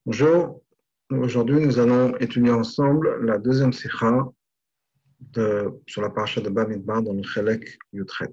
Bonjour, aujourd'hui nous allons étudier ensemble la deuxième sikha sur la paracha de Bamidbar dans le Chelek Yutret.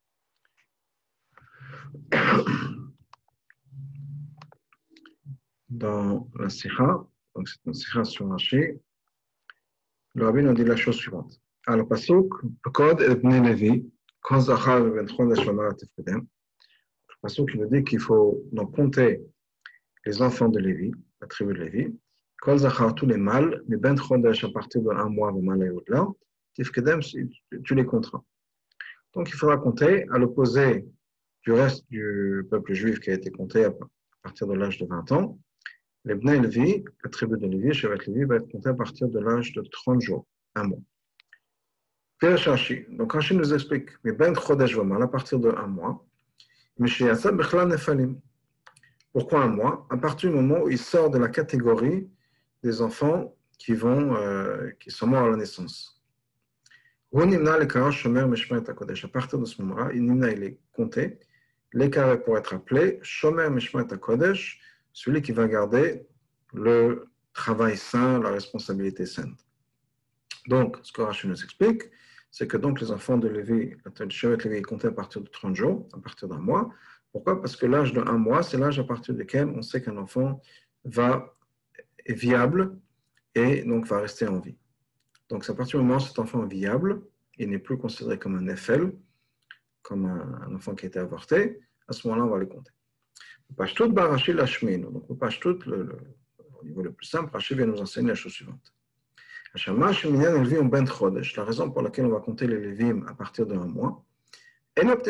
Dans la sikha, donc c'est une sikha sur Rashi, le rabbi nous dit la chose suivante. Alors, pasuk, Kod et Bnei Levi, Kod Zachar et Ben Chodesh V'Mara Tefkedem. Le pasuk nous dit qu'il faut donc compter les enfants de Lévi, la tribu de Lévi, Kol Zachar, tous les mâles, mais Ben Chodesh à partir de 1 mois, V'Mara et au-delà, Tefkedem, tu les compteras. Donc, il faudra compter à l'opposé du reste du peuple juif qui a été compté à partir de l'âge de 20 ans. Les Bnei Levi, la tribu de Lévi, Shevet Lévi, va être compté à partir de l'âge de 30 jours, un mois. Père Rashi. Donc, Rashi nous explique, mais Ben Chodesh V'Mara, à partir de 1 mois, mais chez Yassa Bechla Nefalim. Pourquoi 1 mois? À partir du moment où il sort de la catégorie des enfants qui sont morts à la naissance. À partir de ce moment-là, il est compté, l'écart pour être appelé Shomer Mishmat HaKodesh, celui qui va garder le travail saint, la responsabilité sainte. Donc, ce que Rashi nous explique, c'est que donc les enfants de Lévi, le Shevet Lévi est compté à partir de 30 jours, à partir d'1 mois. Pourquoi? Parce que l'âge de 1 mois, c'est l'âge à partir duquel on sait qu'un enfant est viable et donc va rester en vie. Donc, c'est à partir du moment où cet enfant est viable, il n'est plus considéré comme un Nefel, comme un enfant qui a été avorté, à ce moment-là, on va le compter. Le Pashtout Barashi Lashmin. Donc, le Pashtout, au niveau le plus simple, Rashi vient nous enseigner la chose suivante. La raison pour laquelle on va compter les Lévim à partir d'1 mois, ce n'est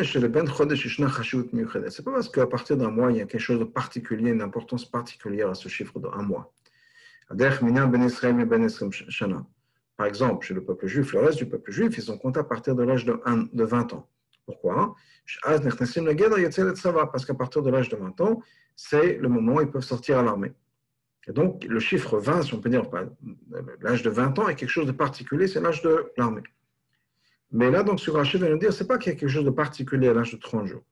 pas parce qu'à partir d'1 mois, il y a quelque chose de particulier, une importance particulière à ce chiffre de 1 mois. Par exemple, chez le peuple juif, le reste du peuple juif, ils sont comptés à partir de l'âge de 20 ans. Pourquoi? Parce qu'à partir de l'âge de 20 ans, c'est le moment où ils peuvent sortir à l'armée. Et donc, le chiffre 20, si on peut dire, l'âge de 20 ans est quelque chose de particulier, c'est l'âge de l'armée. Mais là, donc, sur Rashi vient nous dire, c'est pas qu'il y a quelque chose de particulier à l'âge de 30 jours.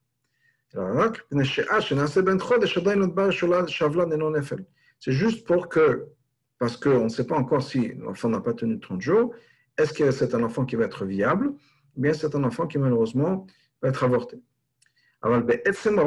C'est juste parce qu'on ne sait pas encore si l'enfant n'a pas tenu 30 jours, est-ce que c'est un enfant qui va être viable, ou bien c'est un enfant qui, malheureusement, va être avorté. Mais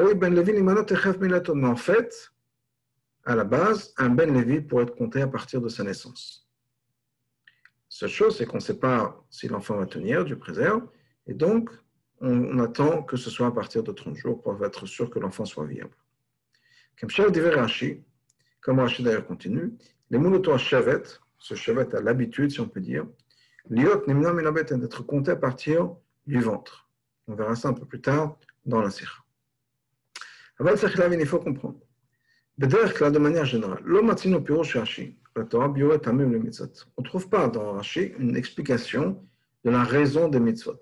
en fait, à la base, un Ben Lévi pourrait être compté à partir de sa naissance. Cette chose, c'est qu'on ne sait pas si l'enfant va tenir, Dieu préserve, et donc on attend que ce soit à partir de 30 jours pour être sûr que l'enfant soit viable. Comme chef d'hiver Rashi, comme Rashi d'ailleurs continue, les monotois chevet, ce chevet a l'habitude, si on peut dire, liot nimna minabet, d'être compté à partir du ventre. On verra ça un peu plus tard dans la sikha. Avant de il faut comprendre. De manière générale, on ne trouve pas dans Rashi une explication de la raison des mitzvot.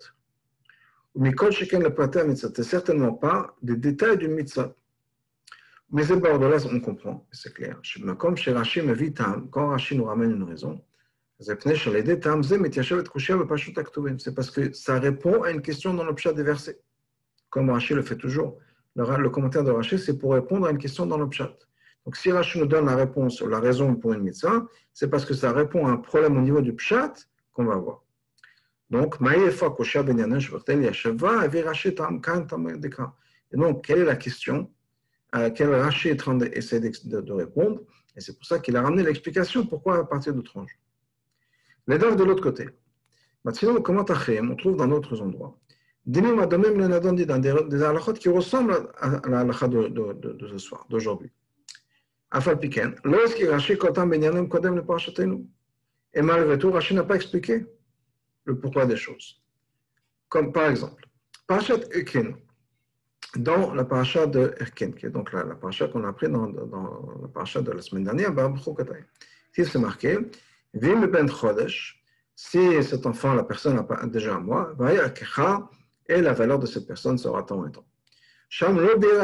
C'est certainement pas des détails d'une mitzvah. Mais c'est par-delà, on comprend, c'est clair. Comme chez Rashi, quand Rashi nous ramène une raison, c'est parce que ça répond à une question dans le pshat des versets. Comme Rashi le fait toujours. Le commentaire de Rashi, c'est pour répondre à une question dans le pshat. Donc, si Rashi nous donne la réponse, la raison pour une mitzvah, c'est parce que ça répond à un problème au niveau du pshat qu'on va voir. Donc, et donc, quelle est la question à laquelle Rashi est en train d'essayer de répondre? Et c'est pour ça qu'il a ramené l'explication pourquoi à partir de 30 jours. Les daves de l'autre côté. Maintenant, on trouve dans d'autres endroits des halakhot qui ressemblent à la halakha de ce soir, d'aujourd'hui. Et malgré tout, Rashi n'a pas expliqué le pourquoi des choses. Comme par exemple, Parashat Erkin, dans la paracha de Erkin, qui est donc la paracha qu'on a appris dans la paracha de la semaine dernière, si c'est marqué, Vim ben Chodesh, si cet enfant, la personne a déjà un mois, et la valeur de cette personne sera tant et tant. Là-bas,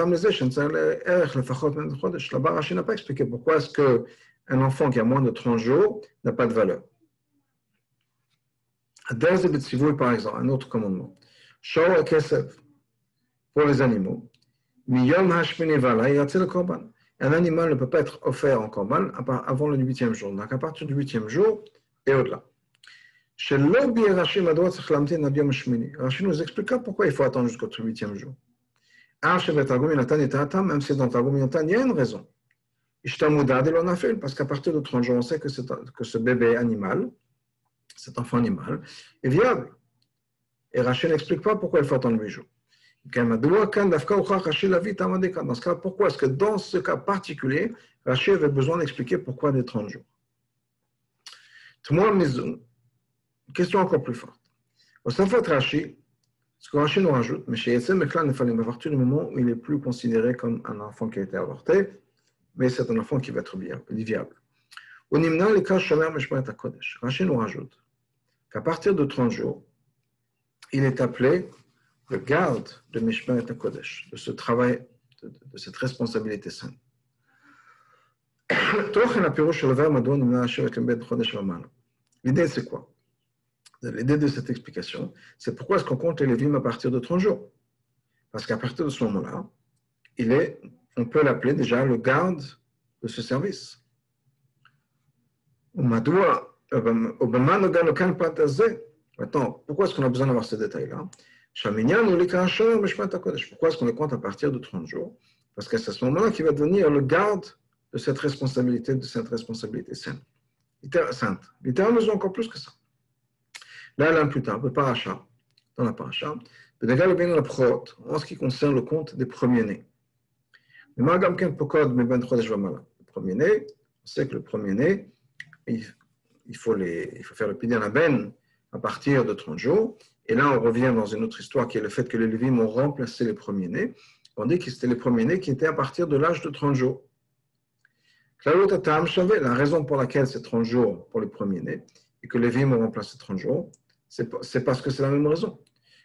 Rashi n'a pas expliqué pourquoi est-ce qu'un enfant qui a moins de 30 jours n'a pas de valeur. Par exemple, un autre commandement. Pour les animaux. Un un animal ne peut pas être offert en corban avant le 8e jour. Donc à partir du 8e jour et au-delà. Chez l'Obi Rashi nous expliqua pourquoi il faut attendre jusqu'au 8e jour. Même si dans Targum Yonatan, il y a une raison. Parce qu'à partir de 30 jours, on sait que ce bébé animal, cet enfant animal, est viable. Et Rashi n'explique pas pourquoi il faut attendre 8 jours. Dans ce cas, pourquoi est-ce que dans ce cas particulier, Rashi avait besoin d'expliquer pourquoi des 30 jours? Une question encore plus forte. Au Safat Rashi, ce que Rashi nous rajoute, mais chez Yetzem Meklan Nefalim, à partir du moment où il n'est plus considéré comme un enfant qui a été avorté, mais c'est un enfant qui va être viable. Au Nimna, les cas Shomer Mishparet HaKodesh. Rashi nous rajoute qu'à partir de 30 jours, il est appelé le garde de Mishparet HaKodesh, de ce travail, de cette responsabilité sainte. L'idée, c'est quoi? L'idée de cette explication, c'est pourquoi est-ce qu'on compte les Lévim à partir de 30 jours? Parce qu'à partir de ce moment-là, on peut l'appeler déjà le garde de ce service. Maintenant, pourquoi est-ce qu'on a besoin d'avoir ce détail-là? Pourquoi est-ce qu'on le compte à partir de 30 jours? Parce que c'est à ce moment-là qu'il va devenir le garde de cette responsabilité sainte. Littéralement, encore plus que ça. Là, plus tard, dans la paracha, en ce qui concerne le compte des premiers-nés. Le premier-né, on sait que le premier-né, il faut faire le pidyon aben à partir de 30 jours. Et là, on revient dans une autre histoire qui est le fait que les Lévim ont remplacé les premiers-nés. On dit que c'était les premiers-nés qui étaient à partir de l'âge de 30 jours. La raison pour laquelle c'est 30 jours pour les premiers-nés et que les Lévim ont remplacé 30 jours, c'est parce que c'est la même raison.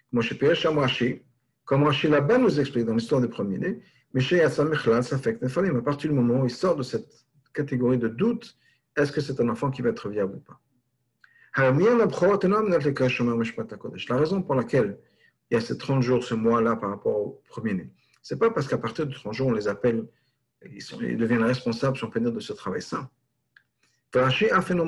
Comme Rashi là-bas nous explique dans l'histoire des premiers-nés, à partir du moment où il sort de cette catégorie de doute, est-ce que c'est un enfant qui va être viable ou pas? La raison pour laquelle il y a ces 30 jours, ce mois-là par rapport au premier-né, ce n'est pas parce qu'à partir de 30 jours, on les appelle, ils deviennent responsables, si on peut dire, de ce travail sain. Rashi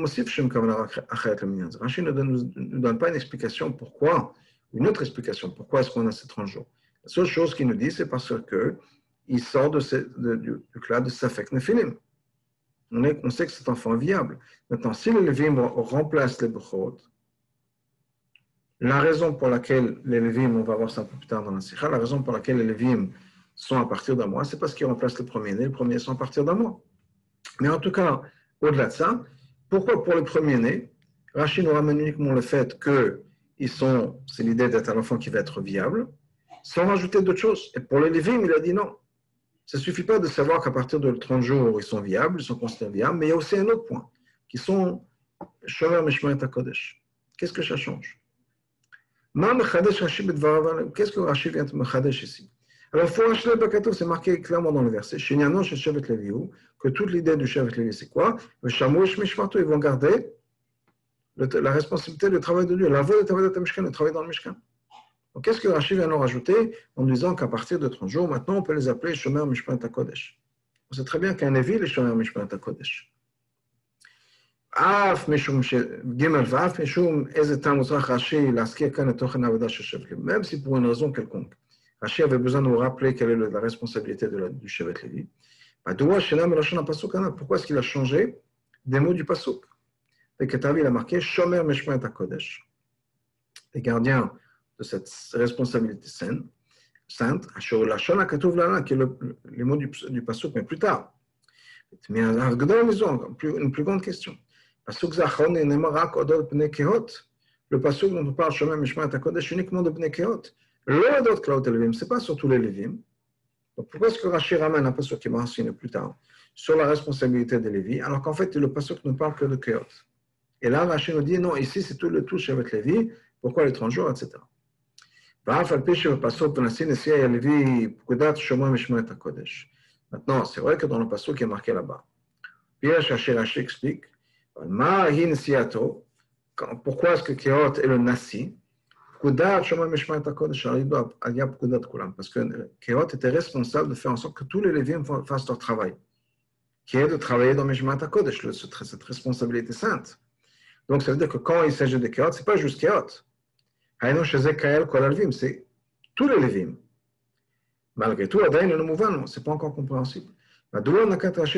ne nous donne pas une explication pourquoi, une autre explication, pourquoi est-ce qu'on a ces 30 jours. La seule chose qu'il nous dit, c'est parce qu'il sort du cas de Safek Nephilim. On sait que cet enfant est viable. Maintenant, si les Lévim remplacent les Bechot, la raison pour laquelle les Lévim, on va voir ça un peu plus tard dans la Sikha, la raison pour laquelle les Lévim sont à partir d'un mois, c'est parce qu'ils remplacent le premier-né, les premiers sont à partir d'un mois. Mais en tout cas, au-delà de ça, pourquoi pour les premiers-nés, Rashi nous ramène uniquement le fait que c'est l'idée d'être un enfant qui va être viable, sans rajouter d'autres choses. Et pour les Lévim, il a dit non. Ça ne suffit pas de savoir qu'à partir de 30 jours, ils sont viables, ils sont considérés viables, mais il y a aussi un autre point, qui sont Shomer Mishparet HaKodesh. Qu'est-ce que ça change? Qu'est-ce que Rashi vient de Mechadesh ici? Alors, c'est marqué clairement dans le verset, que toute l'idée du Shevet Lévi, c'est quoi? Ils vont garder la responsabilité du travail de Dieu, la voie de travail de Mishkan, le travail dans le Mishkan. Donc, qu'est-ce que Rashi vient nous rajouter en nous disant qu'à partir de 30 jours, maintenant, on peut les appeler Shomer Mishparet HaKodesh? On sait très bien qu'un Lévi est Shomer Mishparet HaKodesh. Même si pour une raison quelconque, Rashi avait besoin de nous rappeler quelle est la responsabilité du Shevet Lévi. Pourquoi est-ce qu'il a changé des mots du Pasuk? Il a marqué Shomer Mishparet HaKodesh, les gardiens de cette responsabilité sainte, qui est les mots du Pasuk, mais plus tard. Mais une plus grande question. Le Pasuk dont on parle, Shomer Mishparet HaKodesh, uniquement de Bnei Kehot. Ce n'est pas sur tous les Lévim. Donc pourquoi est-ce que Rashi ramène un Pasuk qui est mentionné plus tard sur la responsabilité des Lévi, alors qu'en fait le Pasuk ne parle que de Kehot? Et là, Rashi nous dit non, ici c'est tout le Shevet Lévi, pourquoi les 30 jours, etc. Maintenant, c'est vrai que dans le Pasuk qui est marqué là-bas, Pierre Rashi explique pourquoi est-ce que Kehot est le Nasi? Parce que Kehot était responsable de faire en sorte que tous les Lévim fassent leur travail. qui est de travailler dans Mishmat HaKodesh, cette responsabilité sainte. Donc, ça veut dire que quand il s'agit de Keot, ce n'est pas juste Keot. Haïno Shezek Kael Kol Alvim, c'est tous les Lévim. Malgré tout, Adaïn le Mouvan, ce n'est pas encore compréhensible. Pourquoi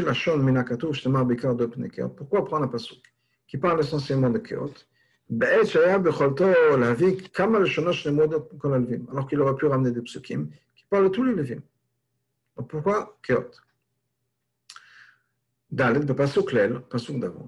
prendre un pasuk qui parle essentiellement de Keot, alors qu'il aurait pu ramener des psukim qui parlent de tous les Lévim. Donc pourquoi Keot? Dalet, pasuk Lel, pasuk d'avant,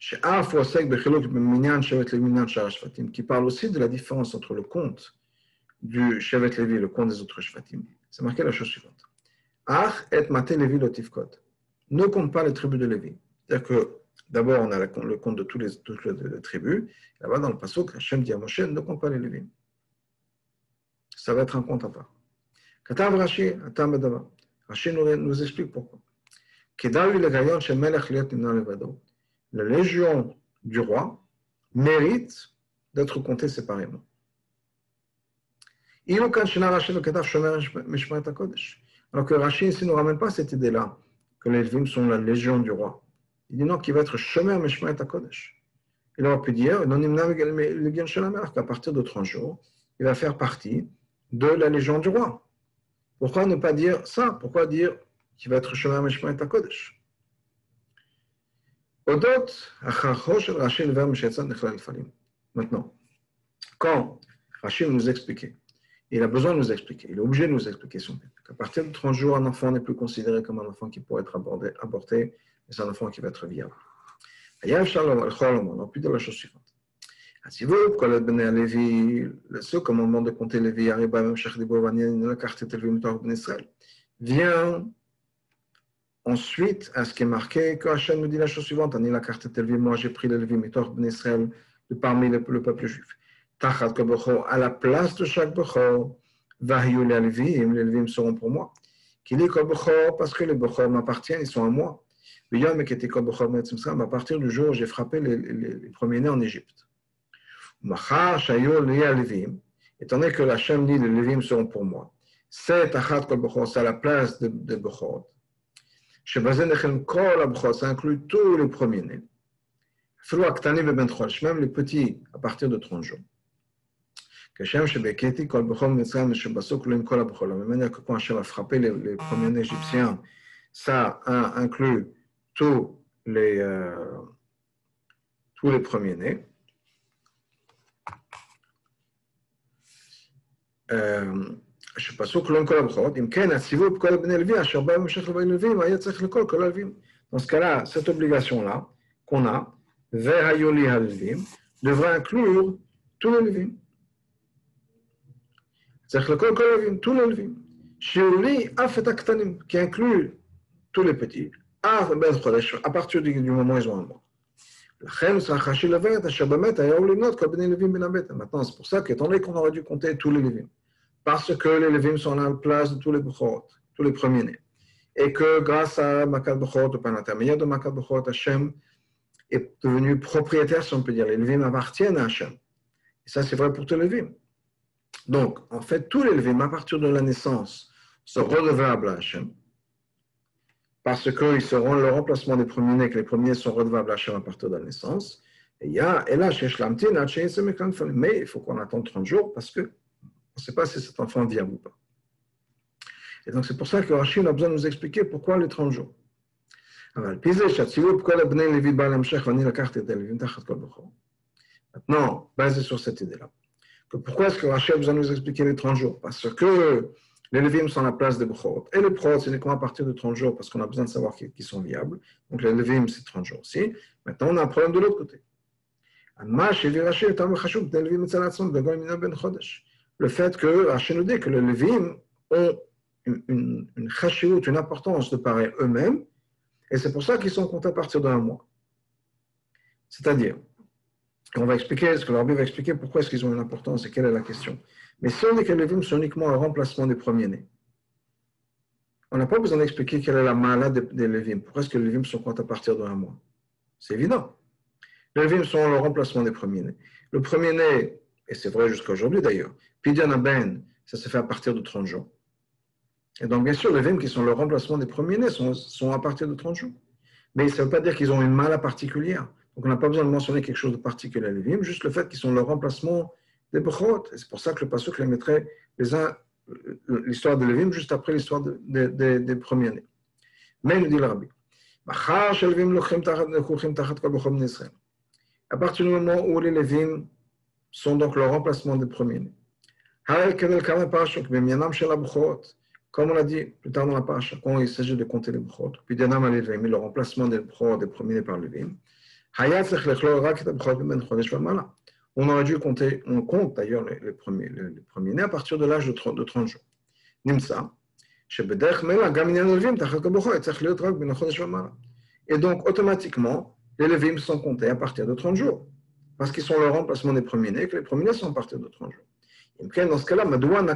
qui parle aussi de la différence entre le compte du Shevet Levi et le compte des autres Shvatim. C'est marqué la chose suivante. Ach et maté Levi lotifkot. Ne compte pas les tribus de Lévi. C'est-à-dire que d'abord on a le compte de toutes les tribus. Là-bas dans le pasuk, Hachem dit à Moshe, ne compte pas les Lévi. Ça va être un compte à part. Katav Rashi, Atam Bedava. Rashi nous explique pourquoi. Kedavi le gayon shel melech liot nimna levado. La légion du roi mérite d'être comptée séparément. Alors que Rashi ici ne nous ramène pas cette idée-là, que les Lévim sont la légion du roi. Il dit non, qu'il va être Shomer Mishmaet HaKodesh. Il aurait pu dire, qu'à partir de 30 jours, il va faire partie de la légion du roi. Pourquoi ne pas dire ça? Pourquoi dire qu'il va être Shomer Mishmaet HaKodesh? Maintenant, quand Rashi nous expliquait, il a besoin de nous expliquer, il est obligé de nous expliquer son but. Qu'à partir de 30 jours, un enfant n'est plus considéré comme un enfant qui pourrait être avorté, mais c'est un enfant qui va être viable. On a pu dire la chose suivante. Ce commandement de compter Lévi, vient ensuite à ce qui est marqué que Hachem nous dit la chose suivante. Moi j'ai pris les Lévi, de parmi le peuple juif. À la place de chaque Bechor, les Lévim seront pour moi. Parce que les Bechor m'appartiennent, ils sont à moi. À partir du jour où j'ai frappé les premiers-nés en Égypte. Étant donné que la Hachem dit les Lévim seront pour moi, c'est à la place de Bechor. Ça inclut tous les premiers-nés. Même les petits à partir de 30 jours. La même manière que quand Hachem a frappé les premiers-nés égyptiens, ça inclut tous les premiers-nés. Dans ce cas-là, cette obligation-là qu'on a, devra inclure tous les Lévim. Tous les Lévim. Qui inclut tous les petits, à partir du moment où ils ont un mois. Maintenant, c'est pour ça qu'étant donné qu'on aurait dû compter tous les Lévim, parce que les Lévim sont à la place de tous les Bechorot, tous les premiers-nés, et que grâce à Makat Bechorot, par l'intermédiaire de Makat Bechorot, Hachem est devenu propriétaire, si on peut dire. Les Lévim appartiennent à Hachem. Et ça, c'est vrai pour tous les Lévim. Donc, en fait, tous les Lévim, à partir de la naissance, sont redevables à Hachem, parce qu'ils seront le remplacement des premiers-nés, que les premiers sont redevables à Hachem à partir de la naissance. Et là, mais il faut qu'on attende 30 jours, parce qu'on ne sait pas si cet enfant vient ou pas. Et donc, c'est pour ça que Rashi a besoin de nous expliquer pourquoi les 30 jours. Maintenant, basé sur cette idée-là, pourquoi est-ce que Rashi a besoin de nous expliquer les 30 jours? Parce que les Lévim sont à la place des Bechorot. Et les Bechorot, c'est uniquement à partir de 30 jours, parce qu'on a besoin de savoir qu'ils sont viables. Donc les Lévim, c'est 30 jours aussi. Maintenant, on a un problème de l'autre côté. Le fait que Rashi nous dit que les Lévim ont une chashivut, une importance de par eux-mêmes, et c'est pour ça qu'ils sont comptés à partir d'un mois. C'est-à-dire, on va expliquer, ce que le Rabbi va expliquer pourquoi est-ce qu'ils ont une importance et quelle est la question. Mais si on dit que les Lévim sont uniquement un remplacement des premiers-nés, on n'a pas besoin d'expliquer quelle est la malade des Lévim. Pourquoi est-ce que les Lévim sont comptés à partir d'un mois? C'est évident. Les Lévim sont le remplacement des premiers-nés. Le premier-né, et c'est vrai jusqu'à aujourd'hui d'ailleurs, Pidyon Ben, ça se fait à partir de 30 jours. Et donc, bien sûr, les Lévim qui sont le remplacement des premiers-nés sont à partir de 30 jours. Mais ça ne veut pas dire qu'ils ont une mala particulière. Donc on n'a pas besoin de mentionner quelque chose de particulier à Lévim, juste le fait qu'ils sont le remplacement des Bechorot. Et c'est pour ça que le pasuk les mettrait l'histoire de Lévim juste après l'histoire des premiers-nés. Mais il nous dit le Rabbi, à partir du moment où les Lévim sont donc le remplacement des premiers-nés, comme on l'a dit plus tard dans la paracha, quand il s'agit de compter les Bechorot, puis Danam Lévim, le remplacement des Bechorot des premiers-nés par Lévim, on aurait dû compter, on compte d'ailleurs les premiers-nés à partir de l'âge de 30 jours. Nimsa, et donc automatiquement, les Lévim sont comptés à partir de 30 jours, parce qu'ils sont le remplacement des premiers-nés, que les premiers-nés sont à partir de 30 jours. Dans ce cas-là,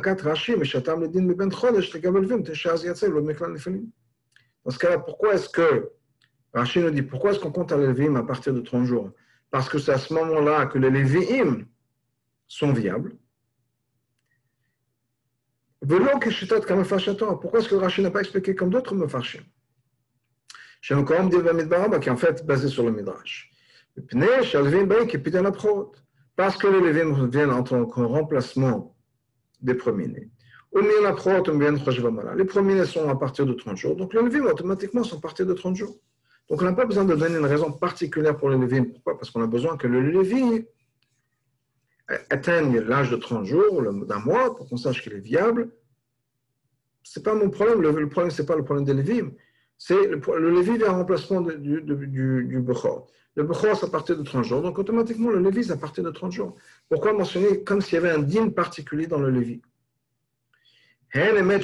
dans ce cas-là, pourquoi est-ce que Rashi nous dit, pourquoi est-ce qu'on compte à les Lévim à partir de 30 jours? Parce que c'est à ce moment-là que les Lévim sont viables. Pourquoi est-ce que Rashi n'a pas expliqué comme d'autres Mefarshim? Chez un Koram dit qui est en fait basé sur le Midrash. Parce que les Lévim viennent en tant que remplacement des premiers-nés. Les premiers-nés sont à partir de 30 jours, donc les Lévim automatiquement sont à partir de 30 jours. Donc on n'a pas besoin de donner une raison particulière pour le Lévim. Pourquoi? Parce qu'on a besoin que le Lévi atteigne l'âge de 30 jours, d'un mois, pour qu'on sache qu'il est viable. Ce n'est pas mon problème. Le problème, ce n'est pas le problème des Lévim. C'est le Lévi vient en remplacement du Bechor. Le Bechor, c'est à partir de 30 jours. Donc automatiquement, le Lévi, c'est à partir de 30 jours. Pourquoi mentionner comme s'il y avait un dîme particulier dans le Lévi? C'est vrai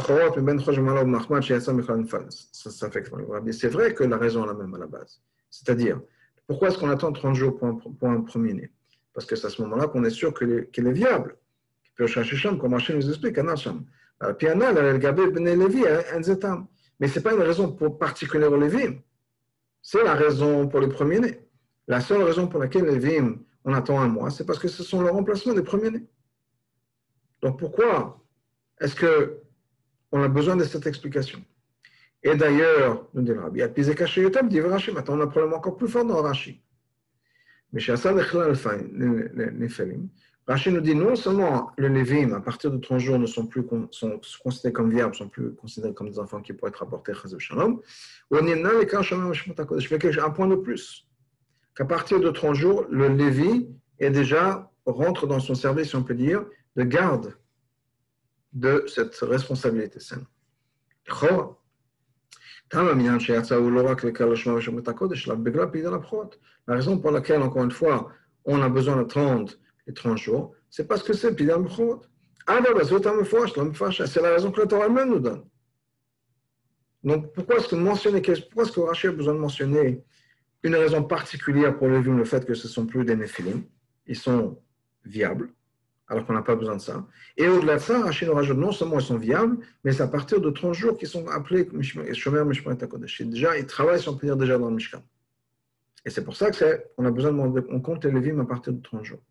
que la raison est la même à la base. C'est-à-dire, pourquoi est-ce qu'on attend 30 jours pour un premier-né? Parce que c'est à ce moment-là qu'on est sûr qu'il est viable. Comme Hachem nous explique, mais ce n'est pas une raison particulière au Lévim. C'est la raison pour les premiers-nés. La seule raison pour laquelle les Lévim, on attend un mois, c'est parce que ce sont le remplacement des premiers-nés. Donc pourquoi est-ce qu'on a besoin de cette explication? Et d'ailleurs, nous dit le Rabbi, maintenant on a un problème encore plus fort dans Rashi. Mais chez Assad Rashi nous dit non seulement les Lévim, à partir de 30 jours, sont considérés comme viables, ne sont plus considérés comme des enfants qui pourraient être apportés à Chazal Shalom, je fais un point de plus, qu'à partir de 30 jours, le Lévi est déjà rentre dans son service, si on peut dire, de garde de cette responsabilité saine. La raison pour laquelle, encore une fois, on a besoin d'attendre les 30 jours, c'est parce que c'est Pidal Bechorot. C'est la raison que la Torah elle-même nous donne. Donc, pourquoi est-ce que Rashi a besoin de mentionner une raison particulière pour le fait que ce ne sont plus des Néphilim? Ils sont viables, alors qu'on n'a pas besoin de ça. Et au-delà de ça, Rashi nous rajoute non seulement ils sont viables, mais c'est à partir de 30 jours qu'ils sont appelés Shomer Mishparet HaKodesh. Déjà, ils travaillent, si on peut dire, déjà dans le Mishkan. Et c'est pour ça qu'on a besoin on compte les Lévim à partir de 30 jours.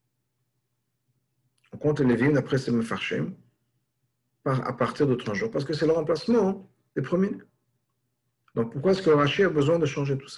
On compte les Lévim d'après ces Mefarshim à partir de 30 jours, parce que c'est le remplacement des premiers. Donc pourquoi est-ce que Rashi a besoin de changer tout ça?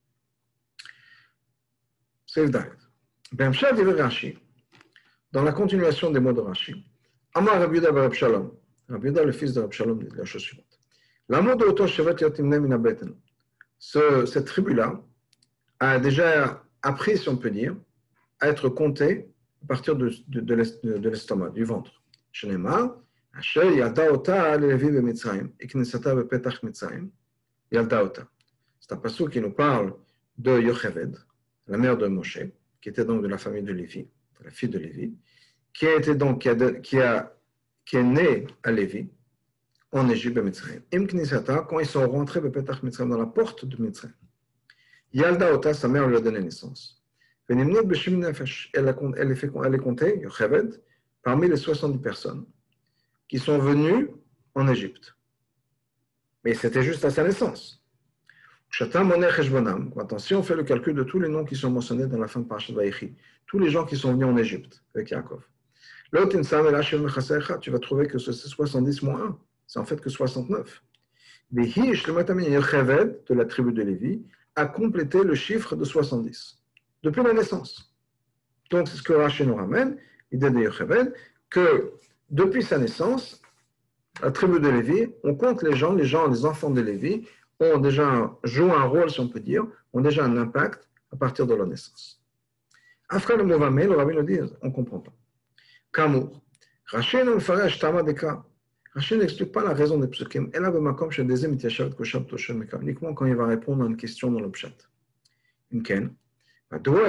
C'est le Dalet. B'Hemshech dit Rashi, dans la continuation des mots de Rashi, Amar Rabbi Yehuda bar Reb Shalom, Rabbi Yehuda, le fils de Reb Shalom, dit la chose suivante. L'amour de Oto Shevet Yatimne Min HaBeten, cette tribu-là a déjà appris, si on peut dire, à être comptée à partir de l'estomac, du ventre. Shenema, Asher Yalda Ota Levi B'Mitzrayim, Iknesata B'Petach Mitzrayim, Yalda Ota. C'est un passage qui nous parle de Yocheved, la mère de Moshe, qui était donc de la famille de Lévi, la fille de Lévi, qui est née à Lévi, en Égypte, à Mitzrayim. Im Knisata, quand ils sont rentrés B'Petach Mitzrayim, dans la porte de Mitzrayim. Yalda Ota, sa mère lui a donné naissance. Elle est comptée, Yocheved, parmi les 70 personnes qui sont venues en Égypte. Mais c'était juste à sa naissance. Attention, on fait le calcul de tous les noms qui sont mentionnés dans la fin de Parashat Vayechi, tous les gens qui sont venus en Égypte avec Yaakov. Tu vas trouver que c'est 70 moins 1, c'est en fait que 69. Yocheved, de la tribu de Lévi, a complété le chiffre de 70, depuis la naissance. Donc, c'est ce que Rashi nous ramène, l'idée de Yocheved, que depuis sa naissance, la tribu de Lévi, on compte les enfants de Lévi, ont déjà joué un rôle, si on peut dire, ont déjà un impact à partir de leur naissance. Après le mot Vamé, le rabbin nous dit, on ne comprend pas. Kamour, Rashi n'explique pas la raison des psukim, uniquement quand il va répondre à une question dans le pshat. Pourquoi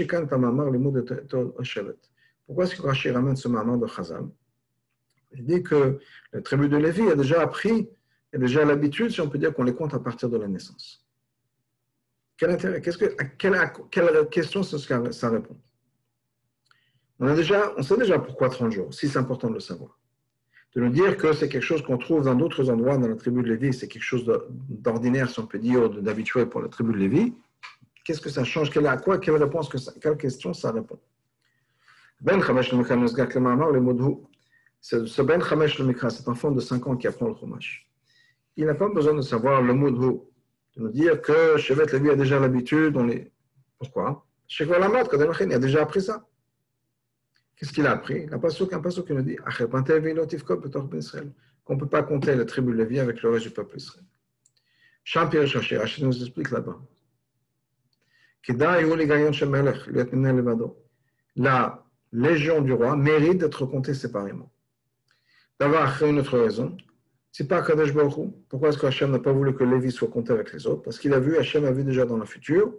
est-ce que Rashi ramène ce mamar de Chazal? Il dit que la tribu de Lévi a déjà appris, a déjà l'habitude, si on peut dire, qu'on les compte à partir de la naissance. Quel intérêt? Quelle question ça répond? On sait déjà pourquoi 30 jours, si c'est important de le savoir. De nous dire que c'est quelque chose qu'on trouve dans d'autres endroits dans la tribu de Lévi, c'est quelque chose d'ordinaire, si on peut dire, d'habituel pour la tribu de Lévi. Qu'est-ce que ça change? Quelle question ça répond? Ben Chamesh le Mikra Nosgak le Mamar le Modhu. Ce Ben Chamesh le Mikra, cet enfant de 5 ans qui apprend le Chumash. Il n'a pas besoin de savoir le Modhu, de nous dire que Shevet Lévi a déjà l'habitude. Pourquoi? Shekva Lamad, Kadem Achin, il a déjà appris ça. Qu'est-ce qu'il a appris? Un pasuk qui nous dit qu'on ne peut pas compter la tribu de Lévi avec le reste du peuple Israël. Champir Chercher, Rachid nous explique là-bas. La légion du roi mérite d'être comptée séparément. D'avoir une autre raison. C'est pas Kadesh Baruch Hu. Pourquoi est-ce que Hachem n'a pas voulu que Lévi soit compté avec les autres? Parce qu'il a vu, Hachem a vu déjà dans le futur,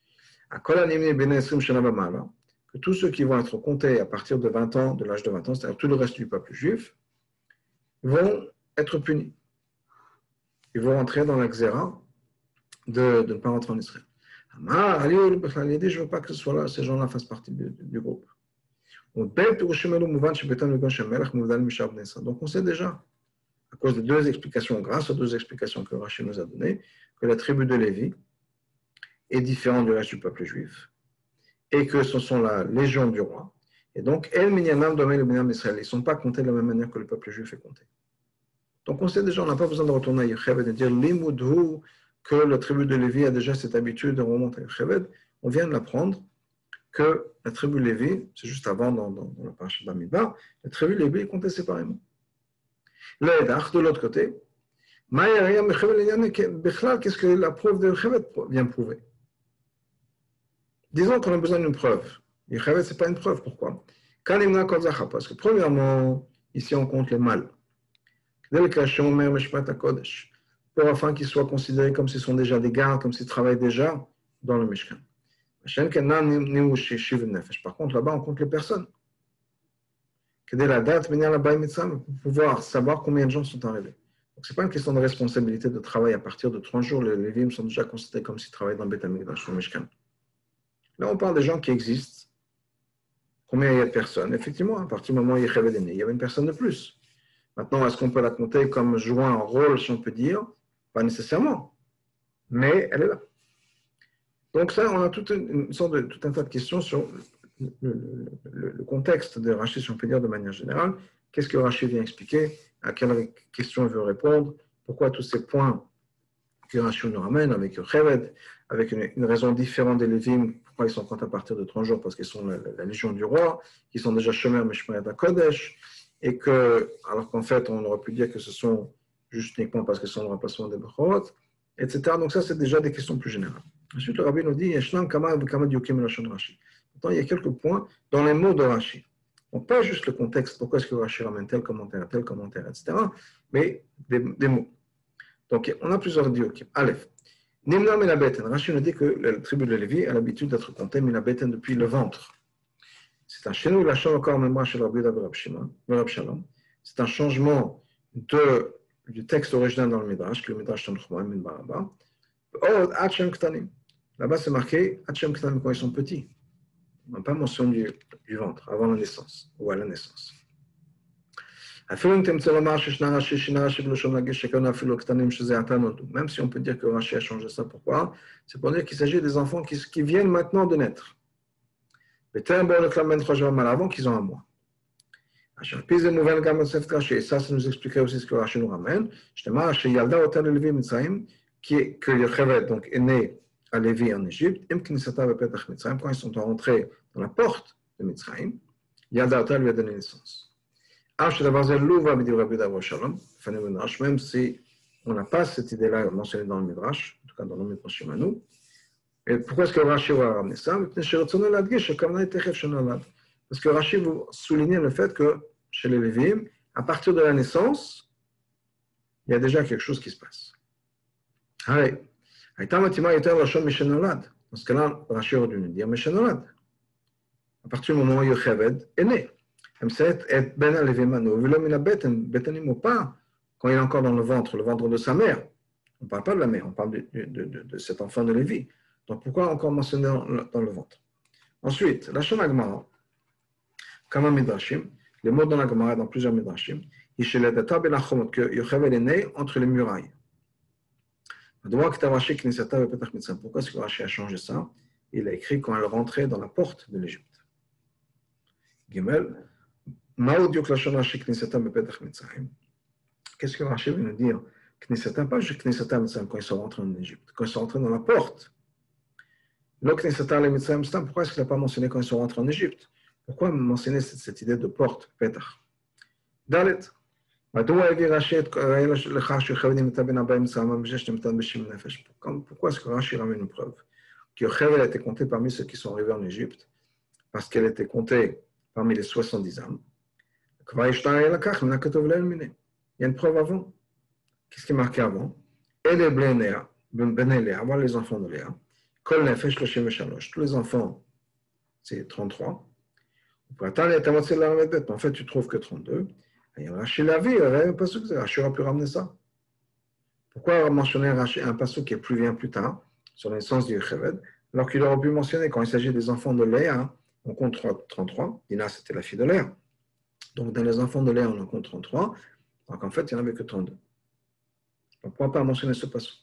que tous ceux qui vont être comptés à partir de 20 ans, de l'âge de 20 ans, c'est-à-dire tout le reste du peuple juif, vont être punis. Ils vont rentrer dans la xéra de ne pas rentrer en Israël. Je ne veux pas que ce soit là, ces gens-là fassent partie du groupe. Donc on sait déjà, à cause de deux explications, grâce aux deux explications que Rashi nous a données, que la tribu de Lévi est différente du reste du peuple juif, et que ce sont la légion du roi. Et donc, ils ne sont pas comptés de la même manière que le peuple juif est compté. Donc, on sait déjà, on n'a pas besoin de retourner à Yocheved et de dire Limudhu, que la tribu de Lévi a déjà cette habitude de remonter à Yocheved. On vient de l'apprendre que la tribu de Lévi, c'est juste avant dans la parasha de Bamidbar, la tribu de Lévi est comptée séparément. L'Edach, de l'autre côté, qu'est-ce que la preuve de Yocheved vient prouver? Disons qu'on a besoin d'une preuve. Yocheved, ce n'est pas une preuve. Pourquoi? Parce que premièrement, ici on compte les mâles. Pour afin qu'ils soient considérés comme s'ils sont déjà des gardes, comme s'ils travaillent déjà dans le Mishkan. Par contre, là-bas, on compte les personnes. Pour pouvoir savoir combien de gens sont arrivés. Donc, ce n'est pas une question de responsabilité de travail. À partir de 30 jours, les Lévim sont déjà considérés comme s'ils travaillent dans le Beth Amikdash, dans le Mishkan. Là, on parle des gens qui existent. Combien il y a de personnes? Effectivement, à partir du moment où il y avait une personne de plus. Maintenant, est-ce qu'on peut la compter comme jouant un rôle, si on peut dire? Pas nécessairement. Mais elle est là. Donc ça, on a tout un tas de questions sur le contexte de Rashi, si on peut dire de manière générale. Qu'est-ce que Rashi vient expliquer? À quelle question il veut répondre? Pourquoi tous ces points que Rashi nous ramène avec Yocheved, avec une raison différente des Lévim, pourquoi ils sont comptés à partir de 30 jours? Parce qu'ils sont la légion du roi, qu'ils sont déjà Shomer Mishmaret HaKodesh, et que, alors qu'en fait, on aurait pu dire que ce sont juste uniquement parce qu'ils sont le remplacement des Bechorot, etc. Donc ça, c'est déjà des questions plus générales. Ensuite, le Rabbi nous dit, Pourtant, il y a quelques points dans les mots de Rashi. Donc, pas juste le contexte, pourquoi est-ce que Rashi ramène tel commentaire, etc., mais des mots. Donc, on a plusieurs diokim. Aleph. Nimna Minabeten. Rashi nous dit que la tribu de Lévi a l'habitude d'être comptée Minabeten depuis le ventre. C'est un chez nous, il a changé encore mémoire chez le Rabbi Shalom. C'est un changement du texte original dans le Midrash, que le Midrash Tanchuma, Min Baraba. Hachem Ktanim. Là-bas, c'est marqué Hachem Ktanim quand ils sont petits. On n'a pas mention du ventre, avant la naissance, ou à la naissance. Même si on peut dire que Rashi a changé ça, pourquoi? C'est pour dire qu'il s'agit des enfants qui viennent maintenant de naître. Avant qu'ils ont un mois. Puis c'est Mouven Gam Sef Rashi. Et ça nous expliquait aussi ce que Rashi nous ramène. Justement, chez Yalda Otel Levi Mitzrayim, que Yocheved donc est né à Lévi en Égypte, Im Knisata Bepetach Mitzrayim, quand ils sont rentrés dans la porte de Mitzrayim, Yalda Otel lui a donné naissance. Même si on n'a pas cette idée-là mentionnée dans le Midrash, en tout cas dans le Midrash Shimanu, et pourquoi est-ce que Rashi va ramener ça? Parce que Rashi vous souligne le fait que chez les Lévim, à partir de la naissance, il y a déjà quelque chose qui se passe. Dans ce cas-là, Rashi aurait dû nous dire Meshenolad. À partir du moment où Yocheved est né. Ben ou pas, quand il est encore dans le ventre de sa mère. On ne parle pas de la mère, on parle de cet enfant de Lévi. Donc pourquoi encore mentionner dans le ventre? Ensuite, la Shana Gemara, Kama Midrashim, les mots dans la Gemara, dans plusieurs Midrashim, que Yocheved est né entre les murailles. Pourquoi est-ce que Rashi a changé ça? Il a écrit quand elle rentrait dans la porte de l'Égypte. Gimel, qu'est-ce que Rashi veut nous dire? Pas juste quand ils sont rentrés en Égypte, quand ils sont rentrés dans la porte. Pourquoi est-ce qu'il n'a pas mentionné quand ils sont rentrés en Égypte? Pourquoi mentionner cette idée de porte, Petach? Dalet. Pourquoi est-ce que Rashi ramène une preuve? Que Yocheved a été compté parmi ceux qui sont arrivés en Égypte, parce qu'elle était comptée parmi les 70 âmes. Il y a une preuve avant. Qu'est-ce qui est marqué avant? Et les Blénéa, avant les enfants de Léa, Kol Nefesh tous les enfants, c'est 33. En fait, tu trouves que 32. Rashi l'a vu, il y avait un pasuk, Rashi aurait pu ramener ça. Pourquoi mentionner un pasuk qui vient plus tard, sur la naissance du Yocheved, alors qu'il aurait pu mentionner, quand il s'agit des enfants de Léa, on compte 33. Dina, c'était la fille de Léa. Donc, dans les enfants de Léa, on en compte 33. Donc, en fait, il n'y en avait que 32. Donc, pourquoi pas mentionner ce pasuk?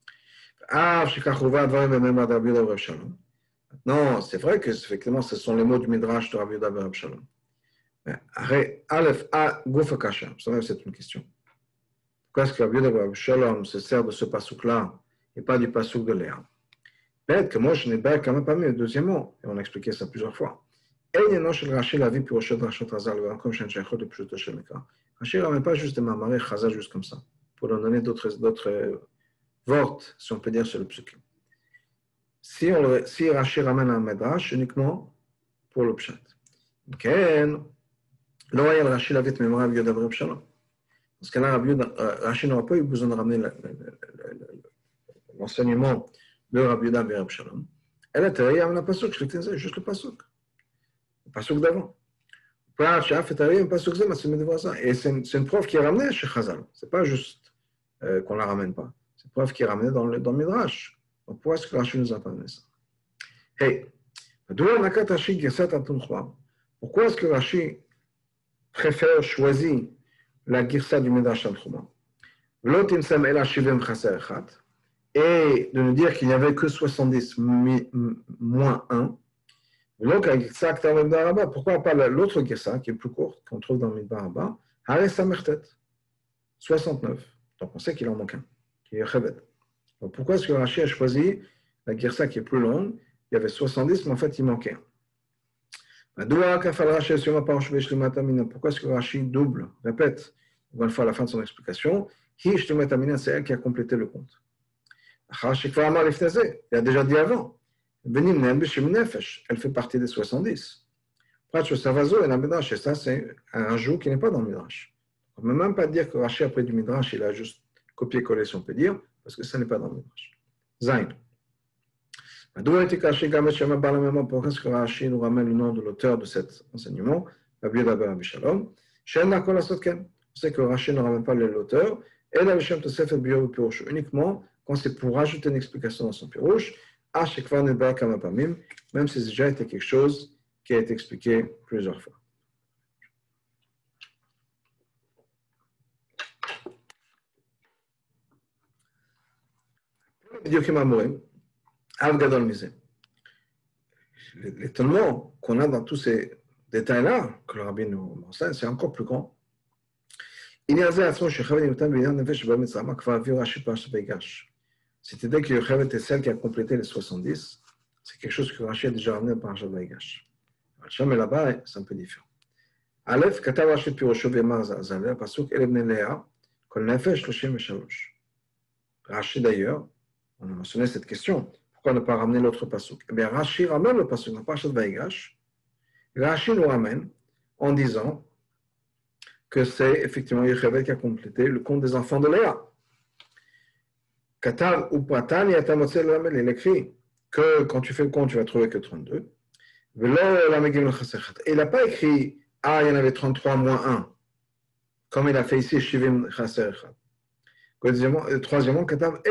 Non, c'est vrai que effectivement, ce sont les mots du Midrash de Rabbi Yehuda ben Reb Shalom. Aleph, A, Goufa Kasha. Vous savez, c'est une question. Pourquoi est-ce que Rabbi Yehuda ben Reb Shalom se sert de ce pasuk-là et pas du pasuk de Léa? Peut-être que moi, je n'ai pas quand même pas mis le deuxième mot, et on a expliqué ça plusieurs fois. Rashi ne ramène pas juste des mamarés chazal juste comme ça, pour leur donner d'autres vortes, si on peut dire, sur le psukim. Si Rashi ramène un medrash uniquement pour le pshat. Rashi l'avait mis Rabbi Yehuda ben Reb Shalom. Parce que là, Rashi n'aura pas eu besoin de ramener l'enseignement de Rabbi Yehuda ben Reb Shalom. Elle a terri avec la pasuk, je l'ai juste le pasuk. Le pasuk d'avant. Et c'est une preuve qui est ramenée chez Chazal. Ce n'est pas juste qu'on ne la ramène pas. C'est une preuve qui est ramenée dans le Midrash. Donc pourquoi est-ce que Rashi nous a pas donné ça? Hey, pourquoi est-ce que Rashi préfère choisir la girsa du Midrash Tanchuma? Et de nous dire qu'il n'y avait que 70 moins 1. Pourquoi pas l'autre girsa qui est plus courte, qu'on trouve dans le Midbar Abba, Hare Samertet, 69. Donc on sait qu'il en manque un, qui est Yocheved. Donc pourquoi est-ce que Rashi a choisi la girsa qui est plus longue? Il y avait 70, mais en fait il manquait un. Pourquoi est-ce que Rashi double, répète, une fois à la fin de son explication, c'est elle qui a complété le compte. Il a déjà dit avant. Elle fait partie des 70. Et ça, c'est un ajout qui n'est pas dans le Midrash. On ne peut même pas dire que Rashi, après du Midrash, il a juste copié-collé, si on peut dire, parce que ça n'est pas dans le Midrash. Zayn. Pourquoi est-ce que Rashi nous ramène le nom de l'auteur de cet enseignement, Rabbi Yehuda ben Reb Shalom? On sait que Rashi ne ramène pas l'auteur, et la Vishem Tosefet Biur Pirouche uniquement quand c'est pour rajouter une explication dans son Pirouche, même si c'est déjà été quelque chose qui a été expliqué plusieurs fois. L'étonnement qu'on a dans tous ces détail-là, que le rabbi nous enseigne, c'est encore plus grand. C'est-à-dire que Yocheved était celle qui a complété les 70. C'est quelque chose que Rashi a déjà ramené par Parashat Vaïgash. Mais là-bas, c'est un peu différent. Aleph, Katav Rashi Pirosho Vemar Zaleh, Pasuk Ele Bnei Lea, Kol Nefesh 33. Rashi d'ailleurs, on a mentionné cette question. Pourquoi ne pas ramener l'autre pasuk? Eh bien, Rashi ramène le pasuk dans Parashat Vaïgash. Rashi nous ramène en disant que c'est effectivement Yocheved qui a complété le compte des enfants de Léa. Katav ou Pratan, il écrit que quand tu fais le compte, tu vas trouver que 32. Et il n'a pas écrit il y en avait 33 moins 1, comme il a fait ici Shivim Chaser Echad. Troisièmement, Katav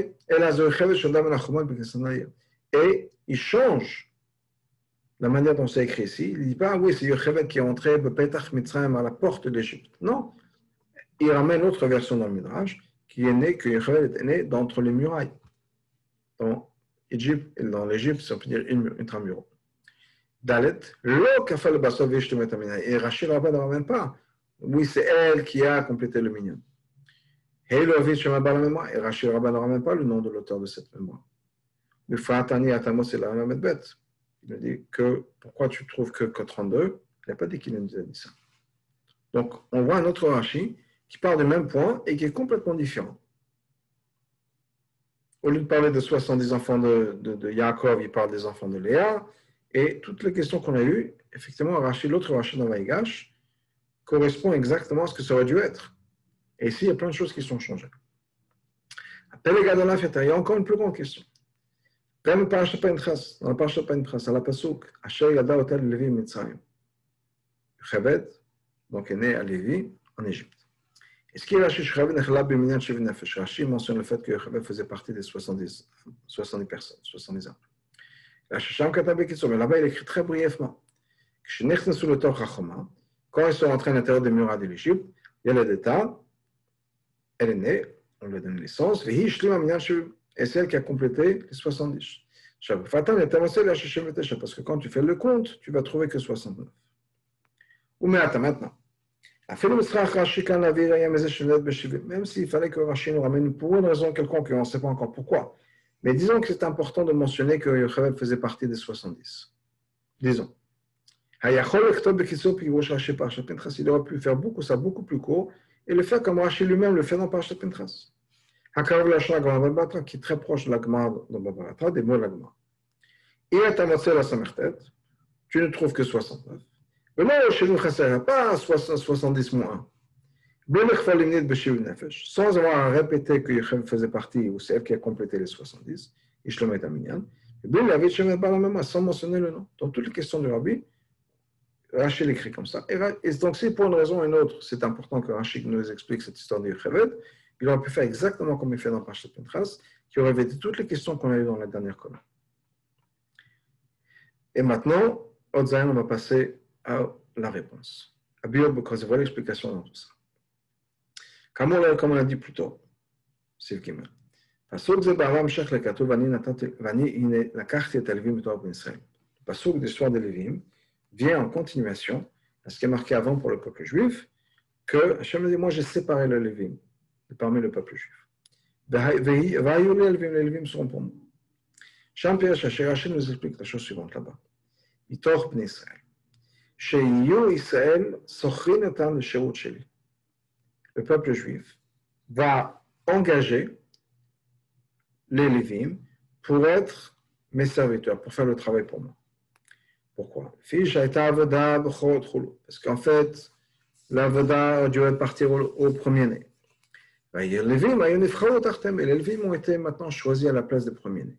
et il change la manière dont c'est écrit ici. Il ne dit pas, oui, c'est Yocheved qui est entré à la porte d'Égypte. Non, il ramène l'autre version dans le Midrash, qui est né, que Yocheved est né d'entre les murailles. Dans Égypte et dans l'Égypte, si on peut dire intramuraux. Dalet, et Rachel Rabba ne ramène pas. Oui, c'est elle qui a complété le minyan. Et Rachel Rabba ne ramène pas le nom de l'auteur de cette mémoire. Mais Fatani Atamos et la bête. Il a dit que pourquoi tu trouves que 32? Il n'a pas dit qu'il nous a dit ça. Donc, on voit un autre Rashi qui parle du même point et qui est complètement différent. Au lieu de parler de 70 enfants de Yaakov, il parle des enfants de Léa. Et toutes les questions qu'on a eues, effectivement, l'autre Rashi dans Vaïgash correspond exactement à ce que ça aurait dû être. Et ici, il y a plein de choses qui sont changées. Après les gars de la fête, il y a encore une plus grande question. Dans le Parashat Pinchas, à la Pasuk, Asher Yada Otel Levi Mitzrayim. Yocheved, donc, est né à Lévi, en Égypte. Est-ce qu'il y a Rashi Yocheved Nechla B'minyan Shev Nefesh? Rashi mentionne le fait que Yocheved faisait partie des 70 personnes, 70 ans. Mais là-bas, il écrit très brièvement. Quand ils sont rentrés à l'intérieur des murailles de l'Égypte, il y a l'État, elle est née, on lui a donné naissance, et c'est elle qui a complété les 70. Parce que quand tu fais le compte, tu vas trouver que 69. Ou mais attends, maintenant. Même s'il fallait que Rashi nous ramène pour une raison quelconque, on ne sait pas encore pourquoi. Mais disons que c'est important de mentionner que Yocheved faisait partie des 70. Disons. Il aurait pu faire beaucoup plus court et le faire comme Rashi lui-même le fait dans Parashat Pinchas. Qui est très proche de la Gemara dans Baba, des mots de la Gemara. Tu ne trouves que 69. Mais là, chez nous, pas 70 moins 1. Sans avoir répété que Yocheved faisait partie, ou c'est elle qui a complété les 70, Ishlomet Aminyan, sans mentionner le nom. Dans toutes les questions du Rabbi, Rachel écrit comme ça. Et donc, si pour une raison ou une autre, c'est important que Rachel nous explique cette histoire de Yocheved, il aurait pu faire exactement comme il fait dans Parashat Pinchas, qui aurait répété toutes les questions qu'on a eues dans la dernière colonne. Et maintenant, on va passer à la réponse. À voilà l'explication dans tout ça. Comme on l'a dit plus tôt, c'est le Gimel. Pasuk de Balaam Shech le Katuv, Vani lakachti et Levim Torah ben Israël. Le pasuk de l'histoire de Lévim vient en continuation à ce qui est marqué avant pour le peuple juif, que Hachem dit, moi j'ai séparé le Lévim de parmi le peuple juif. Les Lévim seront pour moi. Champierre Hachem nous explique la chose suivante là-bas. Itor ben Israël. Sheyu Israël sochrin etan le shirut sheli. Le peuple juif va engager les Lévim pour être mes serviteurs, pour faire le travail pour moi. Pourquoi? Parce qu'en fait, l'avoda a dû partir au premier-né. Et les Lévim ont été maintenant choisis à la place des premiers-nés.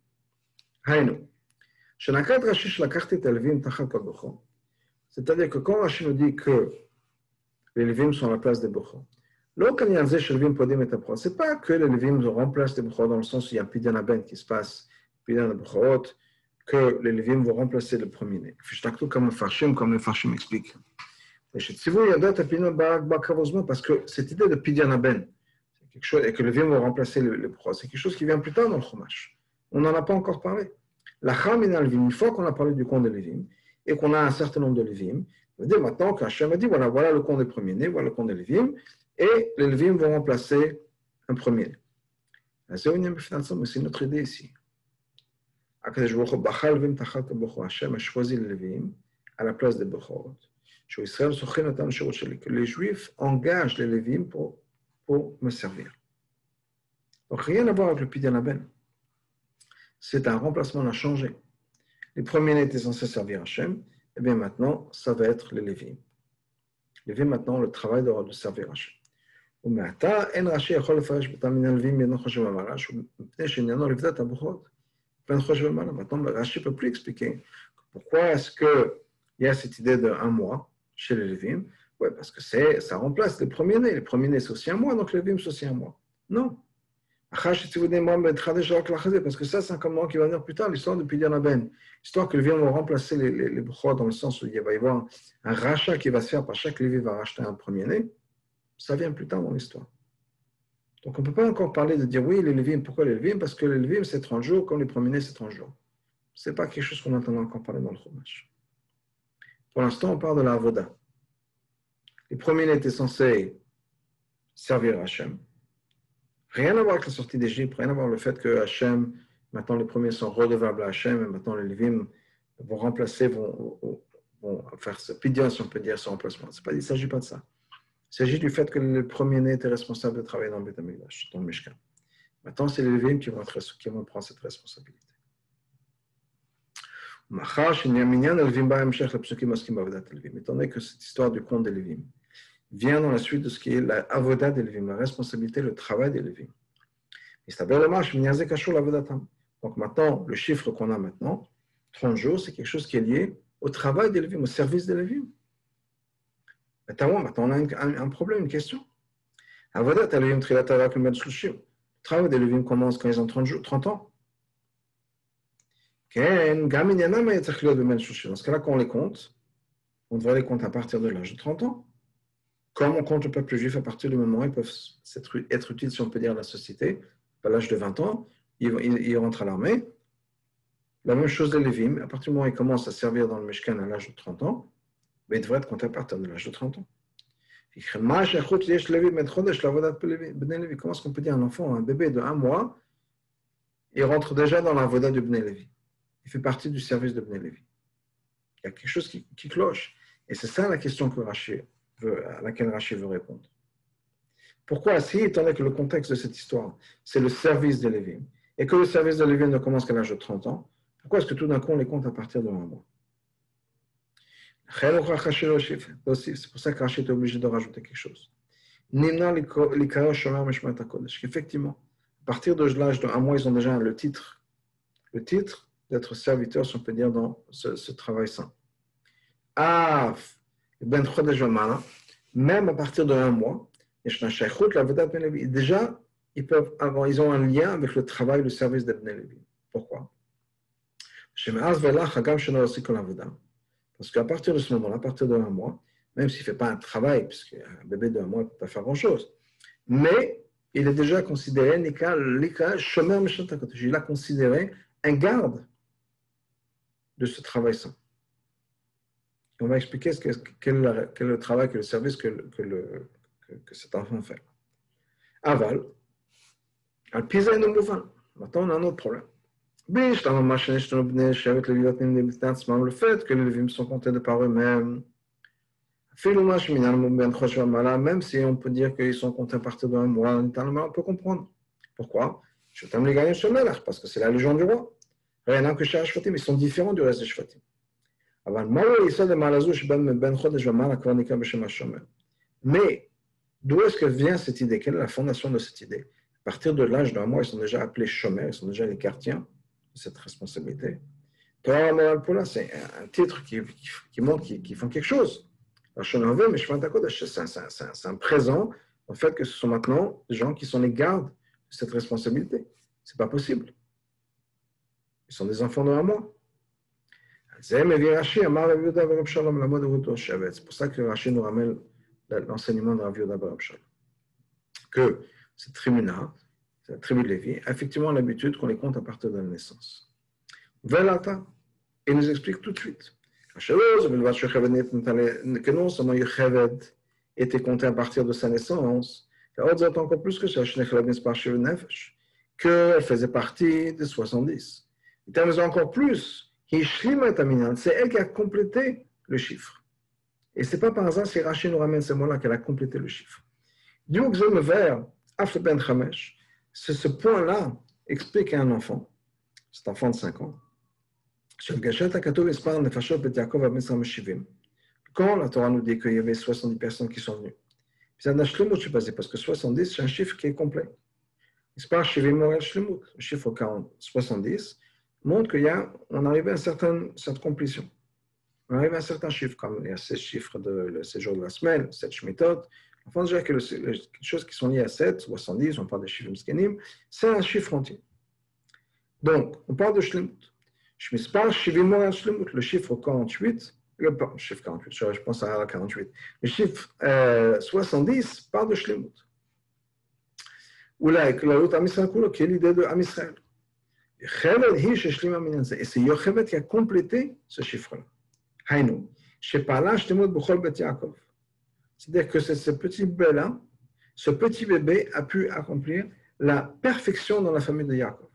C'est-à-dire que quand Rashi nous dit que les Lévim sont à la place des Bochor, c'est pas que les Lévim remplacent les Bochor dans le sens où il y a un Pidyan Aben qui se passe, Pidyan Bochorot, que les Lévim vont remplacer le premier-né. Comme le Farshim explique. Parce que cette idée de Pidyan Aben, et que les Lévim vont remplacer les Bochor, c'est quelque chose qui vient plus tard dans le Chumash. On n'en a pas encore parlé. La Cham in Alvim, une fois qu'on a parlé du compte des Lévim, et qu'on a un certain nombre de Lévim, veut dire maintenant qu'Hachem a dit, voilà le compte des premiers-nés, voilà le compte des Lévim, et les Lévim vont remplacer un premier-né. Mais c'est une autre idée ici. Hachem a choisi les Lévim à la place des Bechorot. Que les Juifs engagent les Lévim pour me servir. Donc rien à voir avec le Pidyon Aben. C'est un remplacement, on a changé. Les premiers-nés étaient censés servir Hachem, et bien maintenant, ça va être les Lévim. Les Lévim, maintenant, le travail de servir Hachem. Maintenant, Rashi ne peut plus expliquer pourquoi est-ce qu'il y a cette idée d'un mois chez les Lévim. Oui, parce que ça remplace les premiers-nés. Les premiers-nés, c'est aussi un mois, donc les Lévim, c'est aussi un mois. Non. Parce que ça, c'est un commandement qui va venir plus tard, l'histoire de Pidyon Aben. L'histoire que les Lévim vont remplacer les Bechorot dans le sens où il va y avoir un rachat qui va se faire par chaque Lévi va racheter un premier-né. Ça vient plus tard dans l'histoire. Donc on ne peut pas encore parler de dire oui, les Lévim, pourquoi les Lévim? Parce que les Lévim, c'est 30 jours, comme les premiers-nés, c'est 30 jours. Ce n'est pas quelque chose qu'on entend encore parler dans le Chumash. Pour l'instant, on parle de la Avoda. Les premiers-nés étaient censés servir Hachem. Rien à voir avec la sortie d'Égypte, rien à voir avec le fait que Hachem, maintenant les premiers sont redevables à Hachem, et maintenant les Lévim vont remplacer, vont faire ce pidyon, si on peut dire, ce remplacement. Il ne s'agit pas de ça. Il s'agit du fait que le premier-né était responsable de travailler dans le Beth Amikdash, dans le Mishkan. Maintenant, c'est les Lévim qui vont prendre cette responsabilité. Étant donné que cette histoire du compte des Lévim vient dans la suite de ce qui est la avoda des Lévim, la responsabilité, le travail des Lévim. Donc maintenant, le chiffre qu'on a maintenant, 30 jours, c'est quelque chose qui est lié au travail des Lévim, au service des Lévim. Maintenant, on a un problème, une question. Le travail des Lévim commence quand ils ont 30 ans. Dans ce cas-là, quand on les compte, on devrait les compter à partir de l'âge de 30 ans. Comme on compte le peuple juif à partir du moment où ils peuvent être utiles, si on peut dire, à la société, à l'âge de 20 ans, ils rentrent à l'armée. La même chose des Lévim, à partir du moment où ils commencent à servir dans le Mishkan à l'âge de 30 ans, ils devraient être comptés à partir de l'âge de 30 ans. Comment est-ce qu'on peut dire un enfant, un bébé de 1 mois, il rentre déjà dans la voda du Bnei Levi. Il fait partie du service de Bnei Levi. Il y a quelque chose qui cloche. Et c'est ça la question à laquelle Rashi veut répondre. Pourquoi, si, étant donné que le contexte de cette histoire, c'est le service de Lévi, et que le service de Lévi ne commence qu'à l'âge de 30 ans, pourquoi est-ce que tout d'un coup on les compte à partir de 1 mois? C'est pour ça que Rashi est obligé de rajouter quelque chose. Effectivement, à partir de l'âge de 1 mois, ils ont déjà le titre d'être serviteurs, si on peut dire, dans ce travail saint. Même à partir de 1 mois, déjà, ils ont un lien avec le travail, le service de Bnei Levi. Pourquoi? Parce qu'à partir de ce moment-là, à partir de 1 mois, même s'il ne fait pas un travail, puisqu'un bébé de 1 mois ne peut pas faire grand-chose, mais il est déjà considéré, il a considéré un garde de ce travail saint. On va expliquer quel est le travail, quel est le service que cet enfant fait. Aval, maintenant on a un autre problème. Le fait que les Lévim sont comptés de par eux-mêmes, même si on peut dire qu'ils sont comptés à partir d'un mois, on peut comprendre. Pourquoi? Parce que c'est la légende du roi. Rien que chez Shvatim, ils sont différents du reste des Shvatim. Mais d'où est-ce que vient cette idée? Quelle est la fondation de cette idée? À partir de l'âge d'un mois, ils sont déjà appelés Shomer, ils sont déjà les gardiens de cette responsabilité. C'est un titre qui montre qu'ils font quelque chose. C'est un présent, en fait, que ce sont maintenant des gens qui sont les gardes de cette responsabilité. Ce n'est pas possible. Ils sont des enfants de 1 mois. C'est pour ça que Rashi nous ramène l'enseignement de Rav Yehuda bar Rav Shalom. Que cette tribu-là, la tribu de Lévi, a effectivement l'habitude qu'on les compte à partir de la naissance. Velata, il nous explique tout de suite. Que non seulement Yocheved était compté à partir de sa naissance, encore plus que ça, qu'elle faisait partie des 70. Mais encore plus, c'est elle qui a complété le chiffre. Et ce n'est pas par hasard si Rachid nous ramène ce mot-là qu'elle a complété le chiffre. C'est ce point-là explique à un enfant, cet enfant de 5 ans, quand la Torah nous dit qu'il y avait 70 personnes qui sont venues, parce que 70, c'est un chiffre qui est complet. Le chiffre 70 montre qu'on arrive à une certaine complétion. On arrive à un certain chiffre, comme il y a 16 chiffres de ces jours de la semaine, 7 shmitot. Enfin, déjà que les choses qui sont liées à 7, 70, on parle des chiffres mskenim, c'est un chiffre entier. Donc, on parle de shlemut. Le chiffre 48, chiffre 48, je pense à la 48. Le chiffre 70 parle de shlemut. Ou là, qui est l'idée de Am Israël. Et c'est Yocheved qui a complété ce chiffre-là. C'est-à-dire que ce petit bébé-là, ce petit bébé a pu accomplir la perfection dans la famille de Yaakov.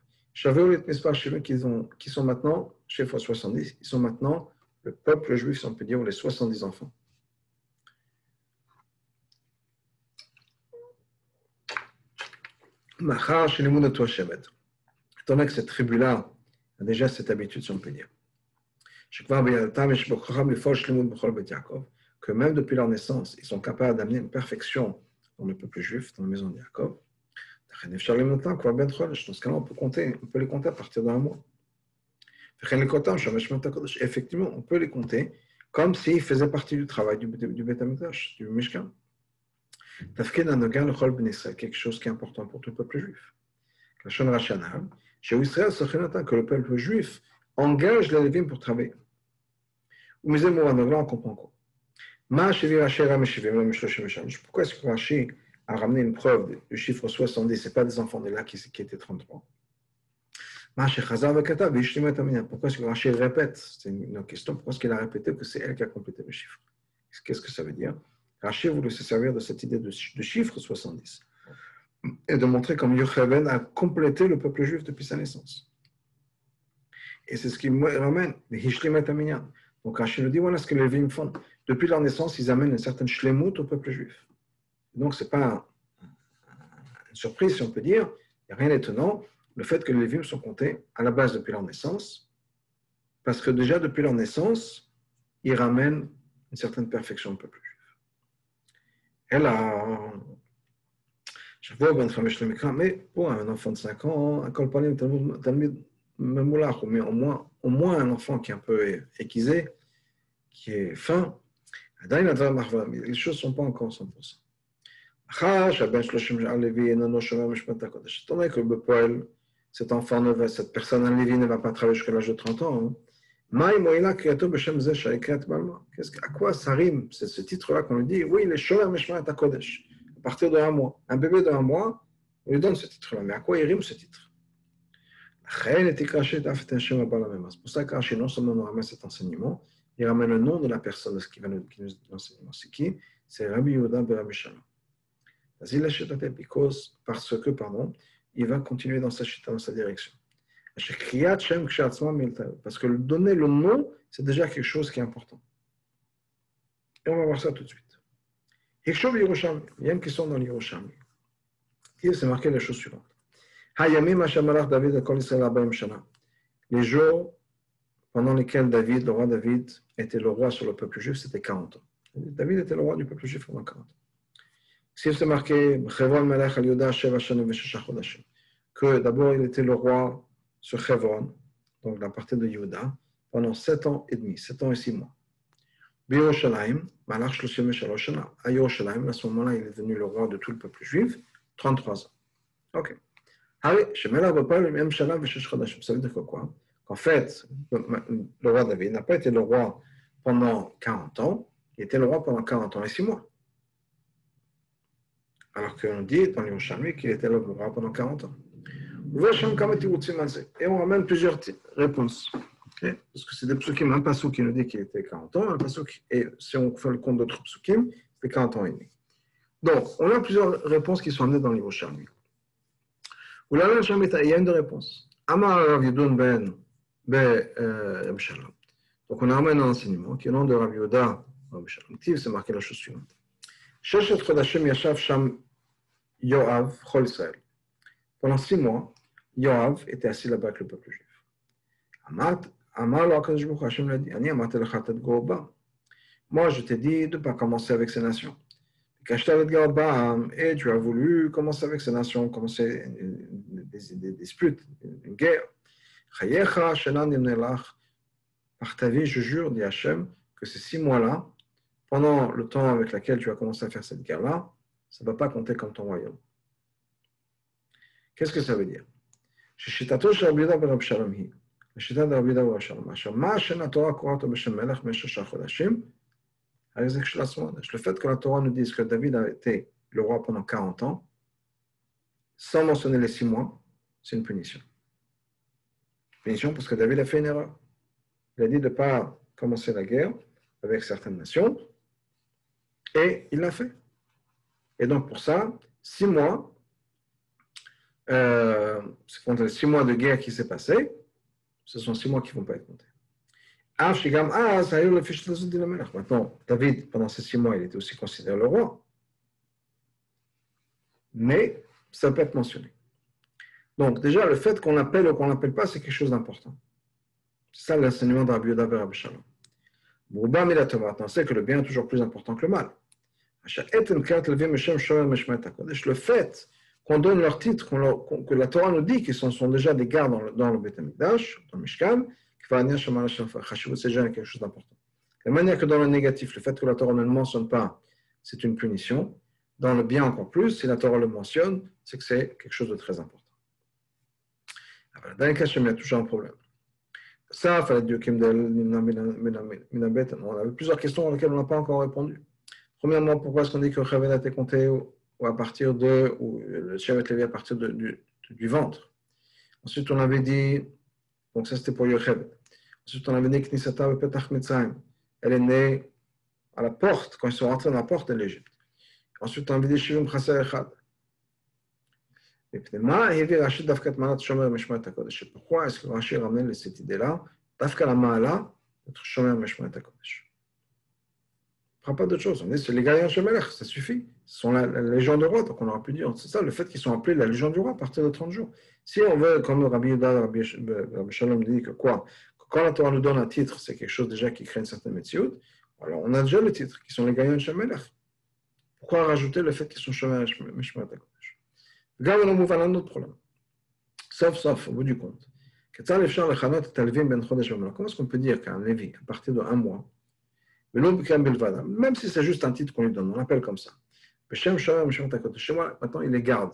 Qui sont maintenant, chez fois 70, ils sont maintenant le peuple juif, si on peut dire, les 70 enfants. Étant donné que cette tribu-là a déjà cette habitude, si on peut dire, que même depuis leur naissance, ils sont capables d'amener une perfection dans le peuple juif, dans la maison de Yaakov. Dans ce cas-là, on peut les compter à partir d'un mois. Effectivement, on peut les compter comme s'ils faisaient partie du travail du Beth Amikdash, du Mishkan. Quelque chose qui est important pour tout le peuple juif. Que le peuple juif engage les Lévim pour travailler. Là, on comprend quoi. Pourquoi est-ce que Rashi a ramené une preuve du chiffre 70, ce n'est pas des enfants de là qui étaient 33. Pourquoi est-ce que Rashi répète? C'est une question. Pourquoi est-ce qu'il a répété que c'est elle qui a complété le chiffre? Qu'est-ce que ça veut dire? Rashi voulait se servir de cette idée de chiffre 70 et de montrer comme Yocheved a complété le peuple juif depuis sa naissance. Et c'est ce qui me ramène les Hishlimet Aminyan. Donc Rashi nous dit, voilà ce que les Lévim font. Depuis leur naissance, ils amènent une certaine shlemut au peuple juif. Donc ce n'est pas une surprise, si on peut dire. Il n'y a rien d'étonnant. Le fait que les Lévim sont comptés à la base depuis leur naissance, parce que déjà depuis leur naissance, ils ramènent une certaine perfection au peuple juif. Elle a... Mais pour un enfant de 5 ans, un kolpanim, talmid memoulach, mais au moins un enfant qui est un peu aiguisé, qui est fin, les choses ne sont pas encore 100%. Étant donné que le poël, cet enfant, cette personne en Lévi ne va pas travailler jusqu'à l'âge de 30 ans, à quoi ça rime? C'est ce titre-là qu'on lui dit, oui, les Shomer Mishmat HaKodesh. À partir de 1 mois. Un bébé de 1 mois, on lui donne ce titre-là. Mais à quoi il rime ce titre? C'est pour ça que Rashi non seulement nous ramène cet enseignement, il ramène le nom de la personne de ce qui va nous donner l'enseignement. C'est qui? C'est Rabbi Yehuda ben Rabbi Shalom. Parce que, il va continuer dans sa direction. Parce que donner le nom, c'est déjà quelque chose qui est important. Et on va voir ça tout de suite. Il y a une question dans l'Yerushalmi. C'est marqué les choses suivantes. Les jours pendant lesquels David, le roi David, était le roi sur le peuple juif, c'était 40 ans. David était le roi du peuple juif pendant 40 ans. Si c'est marqué que d'abord il était le roi sur Hebron, donc la partie de Yehuda, pendant 7 ans et demi, 7 ans et 6 mois. Yerushalayim, à Yerushalayim, à ce moment-là, il est devenu le roi de tout le peuple juif, 33 ans. Ok. Ça veut dire quoi? Qu'en fait, le roi David n'a pas été le roi pendant 40 ans, il était le roi pendant 40 ans et 6 mois. Alors qu'on dit dans l'Yerushalmi qu'il était le roi pendant 40 ans. Et on ramène plusieurs réponses. Okay? Parce que c'est des psukim, un pasuk qui nous dit qu'il était 40 ans, un pasuk, et si on fait le compte d'autres psukim, c'était 40 ans et demi. Donc, on a plusieurs réponses qui sont amenées dans l'Yerushalmi. Il y a une réponse. Amar Rav Yudun ben Reb Shalom. Donc, on amène un enseignement qui est le nom de Rav Yehuda Reb Shalom. C'est marqué la chose suivante. Sheshet Chodashim Yashav Sham Yoav Chol Israël. Pendant 6 mois, Yoav était assis là-bas avec le peuple juif. Amar lo HaKadosh Baruch Hu, Hashem l'a dit, Ani amarti lecha tadgo ba. Moi, je t'ai dit de ne pas commencer avec ces nations. Et tu as voulu commencer avec ces nations, commencer des disputes, une guerre. Par ta vie, je jure, dit Hachem, que ces 6 mois-là, pendant le temps avec lequel tu as commencé à faire cette guerre-là, ça ne va pas compter comme ton royaume. Qu'est-ce que ça veut dire? Le fait que la Torah nous dise que David a été le roi pendant 40 ans, sans mentionner les 6 mois, c'est une punition. Punition parce que David a fait une erreur. Il a dit de ne pas commencer la guerre avec certaines nations, et il l'a fait. Et donc pour ça, 6 mois, c'est contre les 6 mois de guerre qui s'est passé, ce sont 6 mois qui ne vont pas être comptés. Maintenant, David, pendant ces 6 mois, il était aussi considéré le roi. Mais ça peut être mentionné. Donc, déjà, le fait qu'on l'appelle ou qu'on ne l'appelle pas, c'est quelque chose d'important. C'est ça l'enseignement de Rabbi Yehuda ben Rabbi Shalom. Maintenant, on sait que le bien est toujours plus important que le mal. Le fait qu'on donne leur titre, que la Torah nous dit qu'ils sont déjà des gardes dans le Beth Amikdash, dans le Mishkan, c'est déjà quelque chose d'important. La manière que dans le négatif, le fait que la Torah ne le mentionne pas, c'est une punition. Dans le bien encore plus, si la Torah le mentionne, c'est que c'est quelque chose de très important. Dans les cas, il y a toujours un problème. Ça, il fallait dire on avait plusieurs questions auxquelles on n'a pas encore répondu. Premièrement, pourquoi est-ce qu'on dit que le Chavel a été compté ou à partir de, ou le Shevet Levi à partir du ventre? Ensuite, on avait dit, donc ça c'était pour Yocheved. Ensuite, on avait dit que Knisata ve Petach Mitzrayim, elle est née à la porte, quand ils sont rentrés dans la porte de l'Égypte. Ensuite, on avait dit Shivim Chaser Echad. Et pourquoi est-ce que Rashi ramène cette idée-là, Dafka la Ma'ala, d'être Shomer Meshmat HaKodesh? Il ne prend pas d'autre chose. On dit c'est les Gaïan Shemelech, ça suffit. Ce sont la légion du roi, donc on aurait pu dire, c'est ça, le fait qu'ils sont appelés la légion du roi à partir de 30 jours. Si on veut, comme Rabbi Yehuda, Rabbi Shalom dit que quoi, que quand la Torah nous donne un titre, c'est quelque chose déjà qui crée une certaine métioute, alors on a déjà le titre, qui sont les Gaïan Shemelech. Pourquoi rajouter le fait qu'ils sont Shomer Meshmat HaKodesh? Regarde, on ouvre un autre problème. Sauf, au bout du compte. Comment est-ce qu'on peut dire qu'un Lévi, à partir de 1 mois, même si c'est juste un titre qu'on lui donne, on l'appelle comme ça. Chez moi, maintenant, il les garde.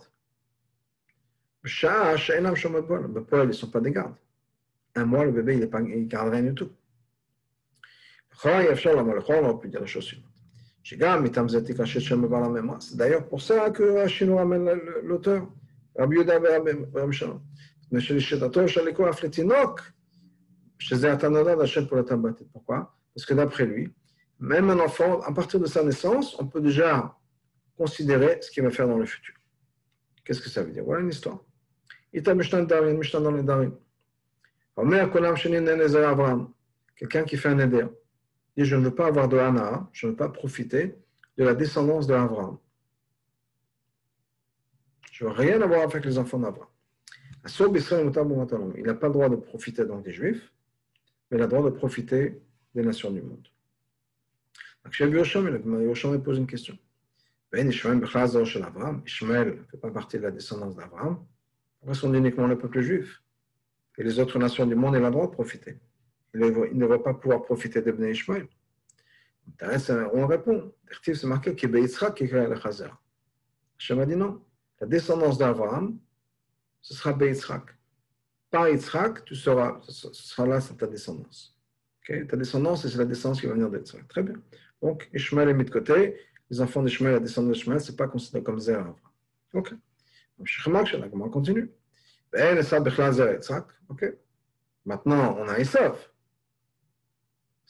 Le poil, ils ne sont pas des gardes. 1 mois, le bébé, il ne garde rien du tout. On peut dire la chose suivante. C'est d'ailleurs pour ça que Rashi nous ramène l'auteur, Rabbi Yehuda ben Rabbi Shalom. Pourquoi? Parce que d'après lui, même un enfant, à partir de sa naissance, on peut déjà considérer ce qu'il va faire dans le futur. Qu'est-ce que ça veut dire? Voilà une histoire. Ita Mishnah Darim, Mishnah dans les Darim. Quelqu'un qui fait un éder. Dit, je ne veux pas avoir de Hana, je ne veux pas profiter de la descendance d'Abraham. Je ne veux rien avoir avec les enfants d'Abraham. Il n'a pas le droit de profiter donc des Juifs, mais il a le droit de profiter des nations du monde. Donc, chez Yosham, il pose une question. Ishmael ne fait pas partie de la descendance d'Abraham. Pourquoi sont uniquement le peuple juif? Et les autres nations du monde, il a le droit de profiter. Il ne va pas pouvoir profiter de Bnei Ishmael. On répond. C'est marqué que Yitzhak qui crée le Chazer. Hachem a dit non. La descendance d'Abraham, ce sera Yitzhak. Par Yitzhak, ce sera là, c'est ta descendance. Okay? Ta descendance, c'est la descendance qui va venir d'Yitzhak. Très bien. Donc, Ishmael est mis de côté. Les enfants d'Ishmael, la descendance d'Ishmael, ce n'est pas considéré comme Zer Abraham. Ok. Donc, on continue. Ok. Maintenant, on a Esav.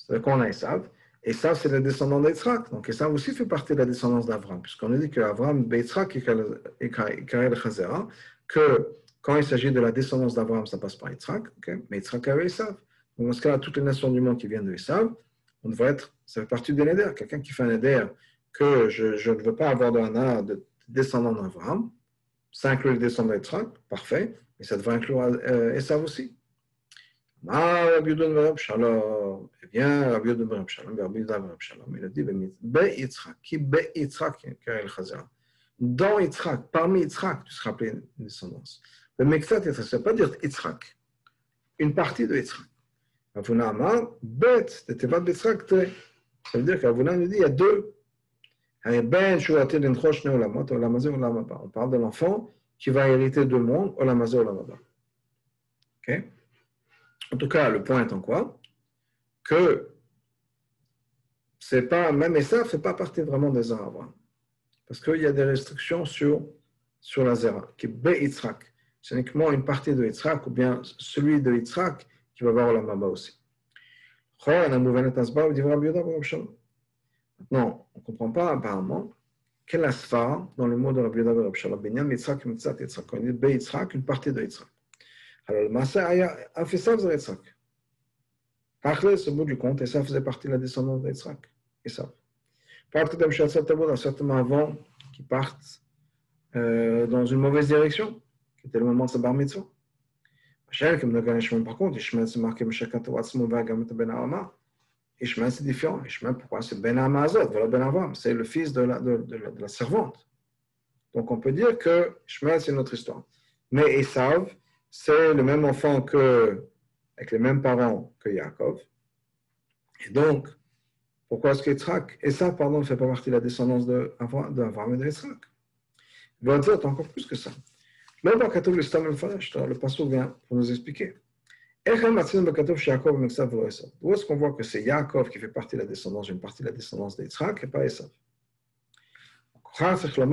C'est-à-dire qu'on a Esav. Esav, c'est le descendant d'Yitzhak. Donc Esav aussi fait partie de la descendance d'Avram, puisqu'on a dit qu'Avram, Yitzhak et Karel Chazera, que quand il s'agit de la descendance d'Avram, ça passe par Yitzhak, okay? Mais Yitzhak avait Esav. Donc dans ce cas-là, toutes les nations du monde qui viennent de Esav, on devrait être, ça fait partie de l'Eder. Quelqu'un qui fait un Eder que je ne veux pas avoir de descendant d'Avram, ça inclut les descendants d'Yitzhak, parfait, mais ça devrait inclure Esav aussi. Rabbi Yehuda ben Rabbi Shalom, eh bien, Rabbi Yehuda ben Rabbi Shalom, Rabbi Yehuda ben Rabbi Shalom, il a dit, Yitzhak, qui Yitzhak, Karel Chazera. Dans Yitzhak, parmi Yitzhak, tu seras appelé une descendance. Le Mektat, ça ne veut pas dire Yitzhak, une partie de Yitzhak. Avuna Amar, Bet, de Tevat Yitzhak, ça veut dire qu'Avuna nous dit, il y a deux. On parle de l'enfant qui va hériter deux mondes, Olamazé, Olamaba. Ok? En tout cas, le point étant quoi? Que c'est pas, même Esav ne fait pas partie vraiment des Abraham. Parce qu'il y a des restrictions sur la Zera, qui est Be-Yitzhak. C'est uniquement une partie de Yitzhak, ou bien celui de Yitzhak qui va avoir la Maba aussi. Maintenant, on ne comprend pas apparemment quel asfar dans le mot de Rabbi Yehuda ben Rabbi Shalom, Binyan Yitzhak, Mitzat Yitzhak. Quand on dit Be-Yitzhak, une partie de Yitzhak. Alors, le Maaseh Aya, Esav c'est Yitzhak. Achles, au bout du compte, Esav faisait partie de la descendance d'Yitzhak. Esav. Certainement avant qu'ils partent dans une mauvaise direction, qui était le moment de sa bar mitzvah. Par contre, Ishmael c'est marqué Ishmael c'est différent. Ishmael, pourquoi? C'est Ben Amazot, voilà Ben Avam, c'est le fils de la servante. Donc on peut dire que Ishmael c'est notre histoire. Mais Esav, c'est le même enfant avec les mêmes parents que Yaakov. Et donc, pourquoi est-ce qu'Yitzhak, Esav, ne fait pas partie de la descendance d'Avraham et d'Yitzhak? Il va dire encore plus que ça. Le passage vient pour nous expliquer. Où est-ce qu'on voit que c'est Yaakov qui fait partie de la descendance, une partie de la descendance d'Yitzhak et pas Esav? Donc on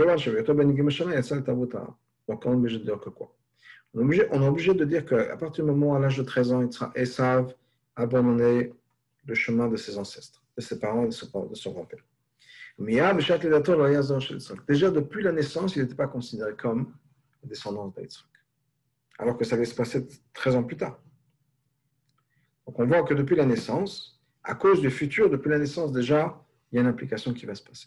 est obligé de dire que quoi? On est obligé de dire qu'à partir du moment où, à l'âge de 13 ans, Esav a abandonné le chemin de ses ancêtres, de ses parents et de son grand-père. Déjà, depuis la naissance, il n'était pas considéré comme descendant d'Yitzhak, alors que ça allait se passer 13 ans plus tard. Donc on voit que depuis la naissance, à cause du futur, depuis la naissance déjà, il y a une implication qui va se passer.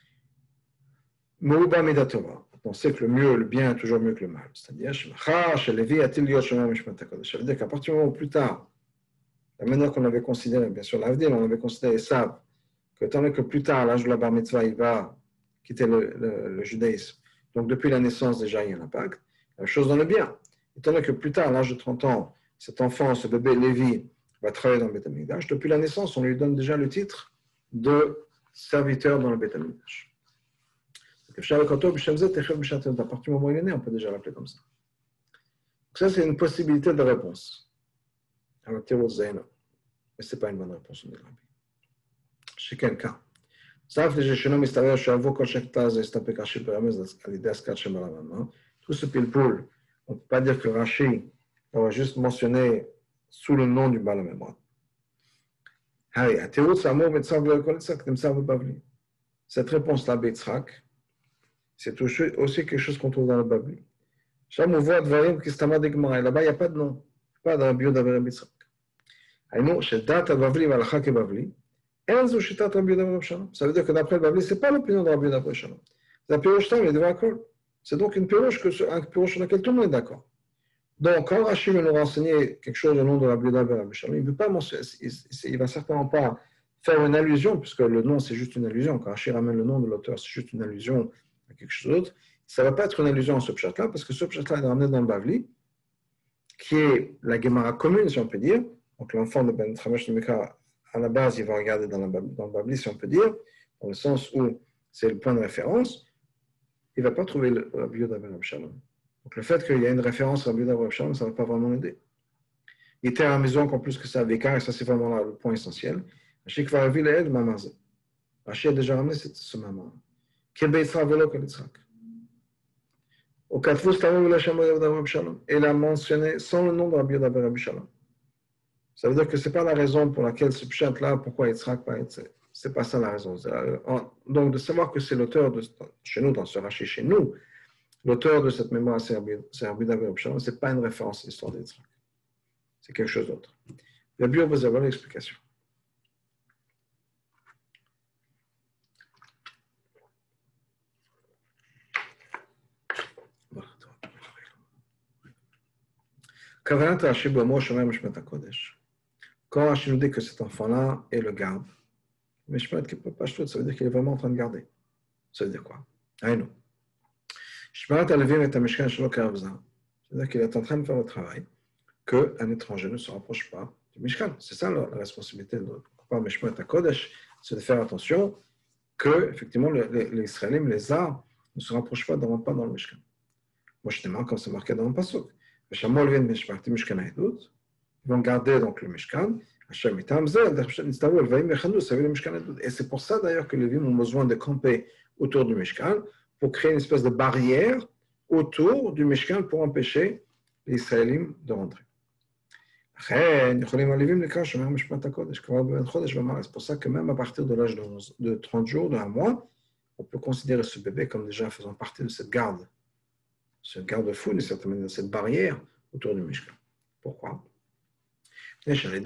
On sait que le bien est toujours mieux que le mal. C'est-à-dire, ça veut dire qu'à partir du moment où plus tard, la manière qu'on avait considéré, bien sûr, l'avenir, on avait considéré Esav, que tant que plus tard, à l'âge de la bar mitzvah, il va quitter le judaïsme. Donc depuis la naissance, déjà, il y a un impact. La chose dans le bien. Étant donné que plus tard, à l'âge de 30 ans, cet enfant, ce bébé Lévi, va travailler dans le Beth Amikdash. Depuis la naissance, on lui donne déjà le titre de serviteur dans le Beth Amikdash. À partir du moment où il est né, on peut déjà l'appeler comme ça. Donc ça, c'est une possibilité de réponse. Mais ce n'est pas une bonne réponse. Chez quelqu'un. Tout ce pile-poule, on ne peut pas dire que Rashi aurait juste mentionné sous le nom du Baal HaMemra. Cette réponse-là, Beitzrak, c'est aussi quelque chose qu'on trouve dans le Babli. Là, on voit Dvarim qui là-bas, il n'y a pas de nom, pas dans la bio d'Avraham Beitzrak. Ça veut dire que d'après le Babli, ce n'est pas l'opinion de Rabbi Yehuda Shalom. La piroche il est devant Akol. C'est donc une piroche sur laquelle tout le monde est d'accord. Donc, quand Rashi veut nous renseigner quelque chose au nom de Rabbi Yehuda Shalom, il ne va certainement pas faire une allusion, puisque le nom c'est juste une allusion. Quand Rashi ramène le nom de l'auteur, c'est juste une allusion à quelque chose d'autre. Ça ne va pas être une allusion à ce pshat-là, parce que ce pshat-là est ramené dans le Bavli, qui est la Gemara commune, si on peut dire. Donc, l'enfant de Ben Tramash Nemeka, à la base, il va regarder dans le Bavli, si on peut dire, dans le sens où c'est le point de référence. Il ne va pas trouver le Rabbi Yehuda ben Shalom. Donc, le fait qu'il y ait une référence à Rabbi Yehuda ben Shalom, ça ne va pas vraiment l'aider. Il était à la maison encore plus que ça, Békar, et ça, c'est vraiment là, le point essentiel. Rashi a déjà ramené ce maman. Au Katfus, il a mentionné sans le nom de Rabbi Yehuda ben Shalom. Ça veut dire que ce n'est pas la raison pour laquelle ce pshat-là, pourquoi Yitzhak pas Yitzhak. Ce n'est pas ça la raison. Donc, de savoir que c'est l'auteur de, chez nous, dans ce rachis chez nous, l'auteur de cette mémoire, c'est Rabbi David Abshalom, ce n'est pas une référence à l'histoire d'Yitzhak. C'est quelque chose d'autre. Le bio, vous avez l'explication. Kavanat Rashi Bomo Shomer Mishpat HaKodesh. Quand Rashi nous dit que cet enfant-là est le garde, Mishpat qui peut pas ça veut dire qu'il est vraiment en train de garder. Ça veut dire quoi? Aïnou. Shmarat Alevim est un Mishkan Shelo Karavza. C'est-à-dire qu'il est en train de faire le travail qu'un étranger ne se rapproche pas du Mishkan. C'est ça la responsabilité de Mishpat HaKodesh, c'est de faire attention que, effectivement, les Israéliens, les Arabes, ne se rapprochent pas, ne rentrent pas dans le Mishkan. Moi, je t'aime quand c'est marqué dans le Pasuk. Ils vont garder donc le Mishkan. Et c'est pour ça d'ailleurs que les Lévim ont besoin de camper autour du Mishkan pour créer une espèce de barrière autour du Mishkan pour empêcher les Israéliens de rentrer. C'est pour ça que même à partir de l'âge de 30 jours, de 1 mois, on peut considérer ce bébé comme déjà faisant partie de cette garde. C'est une garde-fou, d'une certaine manière, cette barrière autour du Mishkan. Pourquoi? Parce que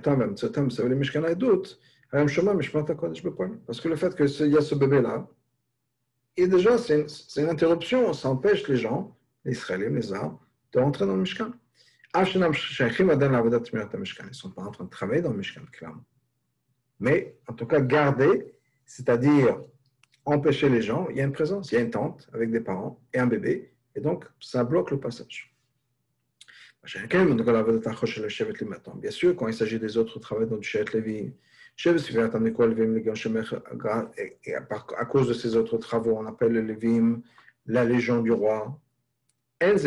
le fait qu'il y a ce bébé-là, et déjà, c'est une interruption, ça empêche les gens, les Israéliens, les Arabes, de rentrer dans le Mishkan. Ils ne sont pas en train de travailler dans le Mishkan, clairement. Mais, en tout cas, garder, c'est-à-dire empêcher les gens, il y a une présence, il y a une tente avec des parents et un bébé, et donc, ça bloque le passage. Bien sûr, quand il s'agit des autres travaux dans le Shevet Lévi, à cause de ces autres travaux, on appelle le Lévim la Légion du roi. On ne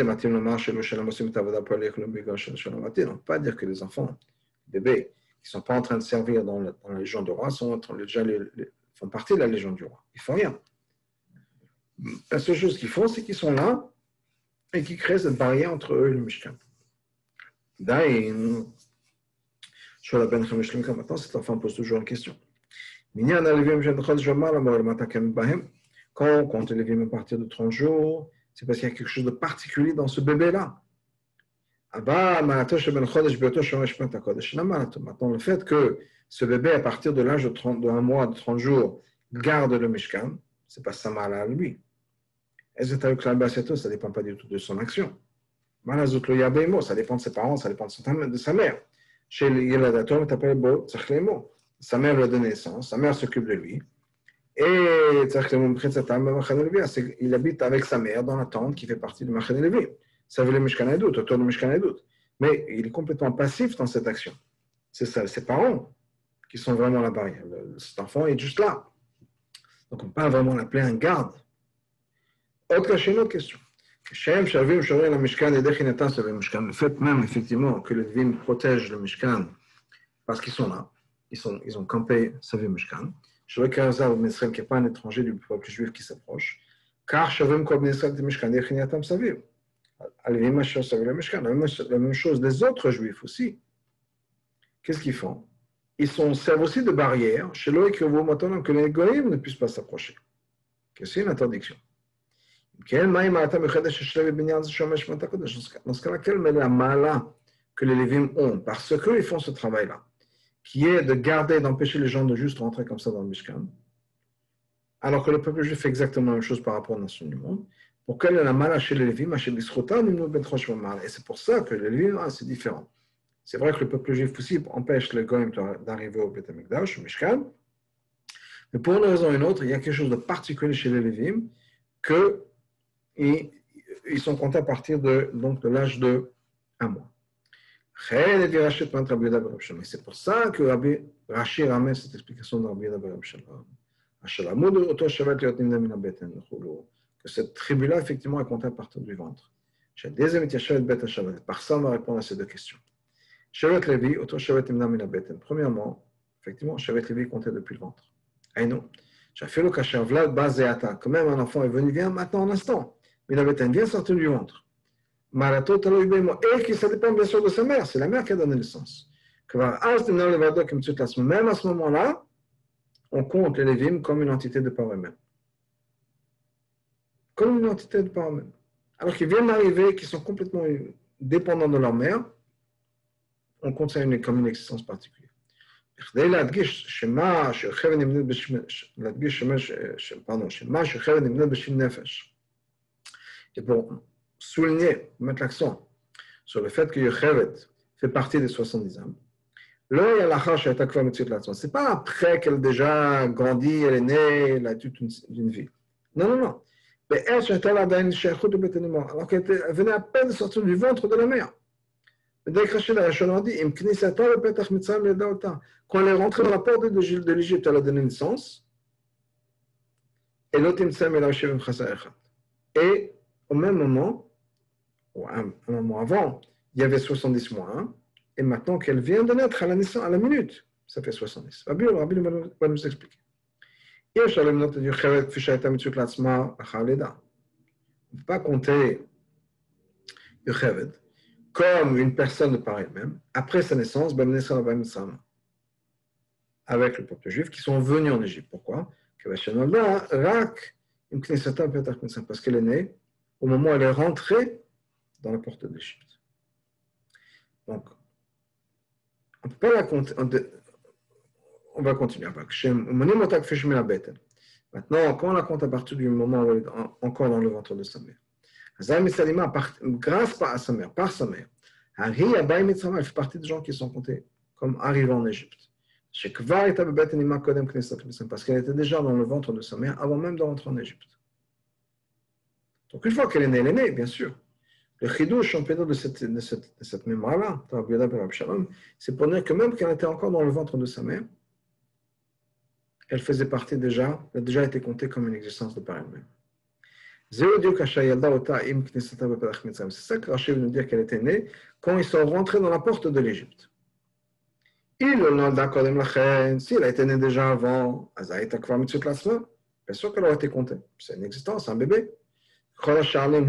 peut pas dire que les enfants, les bébés, qui ne sont pas en train de servir dans la Légion du roi, font partie de la Légion du roi. Ils ne font rien. La seule chose qu'ils font, c'est qu'ils sont là et qui crée cette barrière entre eux et le Mishkan. Maintenant, cet enfant pose toujours une question. Quand on compte les Lévim à partir de 30 jours, c'est parce qu'il y a quelque chose de particulier dans ce bébé-là. Maintenant, le fait que ce bébé, à partir de l'âge de 1 mois, de 30 jours, garde le Mishkan, ce n'est pas sa mal à lui. Ça ne dépend pas du tout de son action. Ça dépend de ses parents, ça dépend de sa mère. Chez Yeladatom, sa mère lui a donné naissance, sa mère s'occupe de lui. Et il habite avec sa mère dans la tente qui fait partie du Machan Levi. Ça veut le Mishkan Edut, autour du Mishkan Edut. Mais il est complètement passif dans cette action. C'est ça, ses parents qui sont vraiment la barrière. Cet enfant est juste là. Donc on ne peut pas vraiment l'appeler un garde. Autre question. Le fait même, effectivement, que les Lévim protègent le Mishkan parce qu'ils sont là, ils ont campé Savé Mishkan. Je vois qu'un Israël qui n'est pas un étranger du peuple juif qui s'approche, car Shavim Kol Israël de Mishkan, Yechinatam Savé. La même chose des autres juifs aussi. Qu'est-ce qu'ils font? Ils servent aussi de barrière chez l'eau et que les goïms ne puissent pas s'approcher. C'est une interdiction. Dans ce cas-là, quelle est la mala que les Lévim ont? Parce qu'ils font ce travail-là, qui est de garder, d'empêcher les gens de juste rentrer comme ça dans le Mishkan, alors que le peuple juif fait exactement la même chose par rapport aux nations du monde. Pour quelle est la mala chez les Lévim? Et c'est pour ça que les Lévim, c'est différent. C'est vrai que le peuple juif aussi empêche les goïms d'arriver au Beth Amikdash, au Mishkan, mais pour une raison ou une autre, il y a quelque chose de particulier chez les Lévim que ils sont comptés à partir de l'âge de 1 mois. C'est pour ça que Rabbi Rashi ramène cette explication de Rabbi Yehuda que cette tribu-là, effectivement, est comptée à partir du ventre. Par ça, on va répondre à ces deux questions. Premièrement, effectivement, Shevet Levi comptait depuis le ventre. Quand même un enfant est venu, viens maintenant en instant. Mais la bête vient sortir du ventre. Et qui ça dépend bien sûr de sa mère, c'est la mère qui a donné naissance. Même à ce moment-là, on compte les Lévim comme une entité de par eux-mêmes. Comme une entité de par eux-mêmes. Alors qu'ils viennent d'arriver, qu'ils sont complètement dépendants de leur mère, on compte ça comme une existence particulière. כדי להדגיש שמה שחרב נמנית בשם נפש. Et pour souligner, mettre l'accent sur le fait que Yocheved fait partie des 70 âmes, là, il y a l'achat chez Atakva Mitzvot Latzma. C'est pas après qu'elle a déjà grandi, elle est née, elle a toute une vie. Non, non, non. Mais elle, alors qu'elle venait à peine de sortir du ventre de la mère. Quand elle est rentrée dans la porte de l'Égypte, elle a donné naissance. Et au même moment, ou un moment avant, il y avait 70 mois. Hein, et maintenant qu'elle vient de naître à la naissance, à la minute, ça fait 70. Rabbi va nous expliquer. On ne peut pas compter Yocheved comme une personne de par elle-même, après sa naissance, avec le peuple juif, qui sont venus en Égypte. Pourquoi? Parce qu'elle est née au moment où elle est rentrée dans la porte d'Égypte. Donc, on ne peut pas la compter. On va continuer. Maintenant, quand on la compte à partir du moment où elle est encore dans le ventre de sa mère, grâce à sa mère, par sa mère, elle fait partie des gens qui sont comptés comme arrivant en Égypte. Parce qu'elle était déjà dans le ventre de sa mère avant même de rentrer en Égypte. Donc, une fois qu'elle est née, bien sûr. Le chidouche, on peut dire de cette mémoire-là, c'est pour dire que même quand elle était encore dans le ventre de sa mère, elle faisait partie déjà, elle a déjà été comptée comme une existence de par elle-même. C'est ça que Rachid veut nous dire qu'elle était née quand ils sont rentrés dans la porte de l'Égypte. Si elle a été née déjà avant, bien sûr qu'elle aurait été comptée. C'est une existence, un bébé. Comme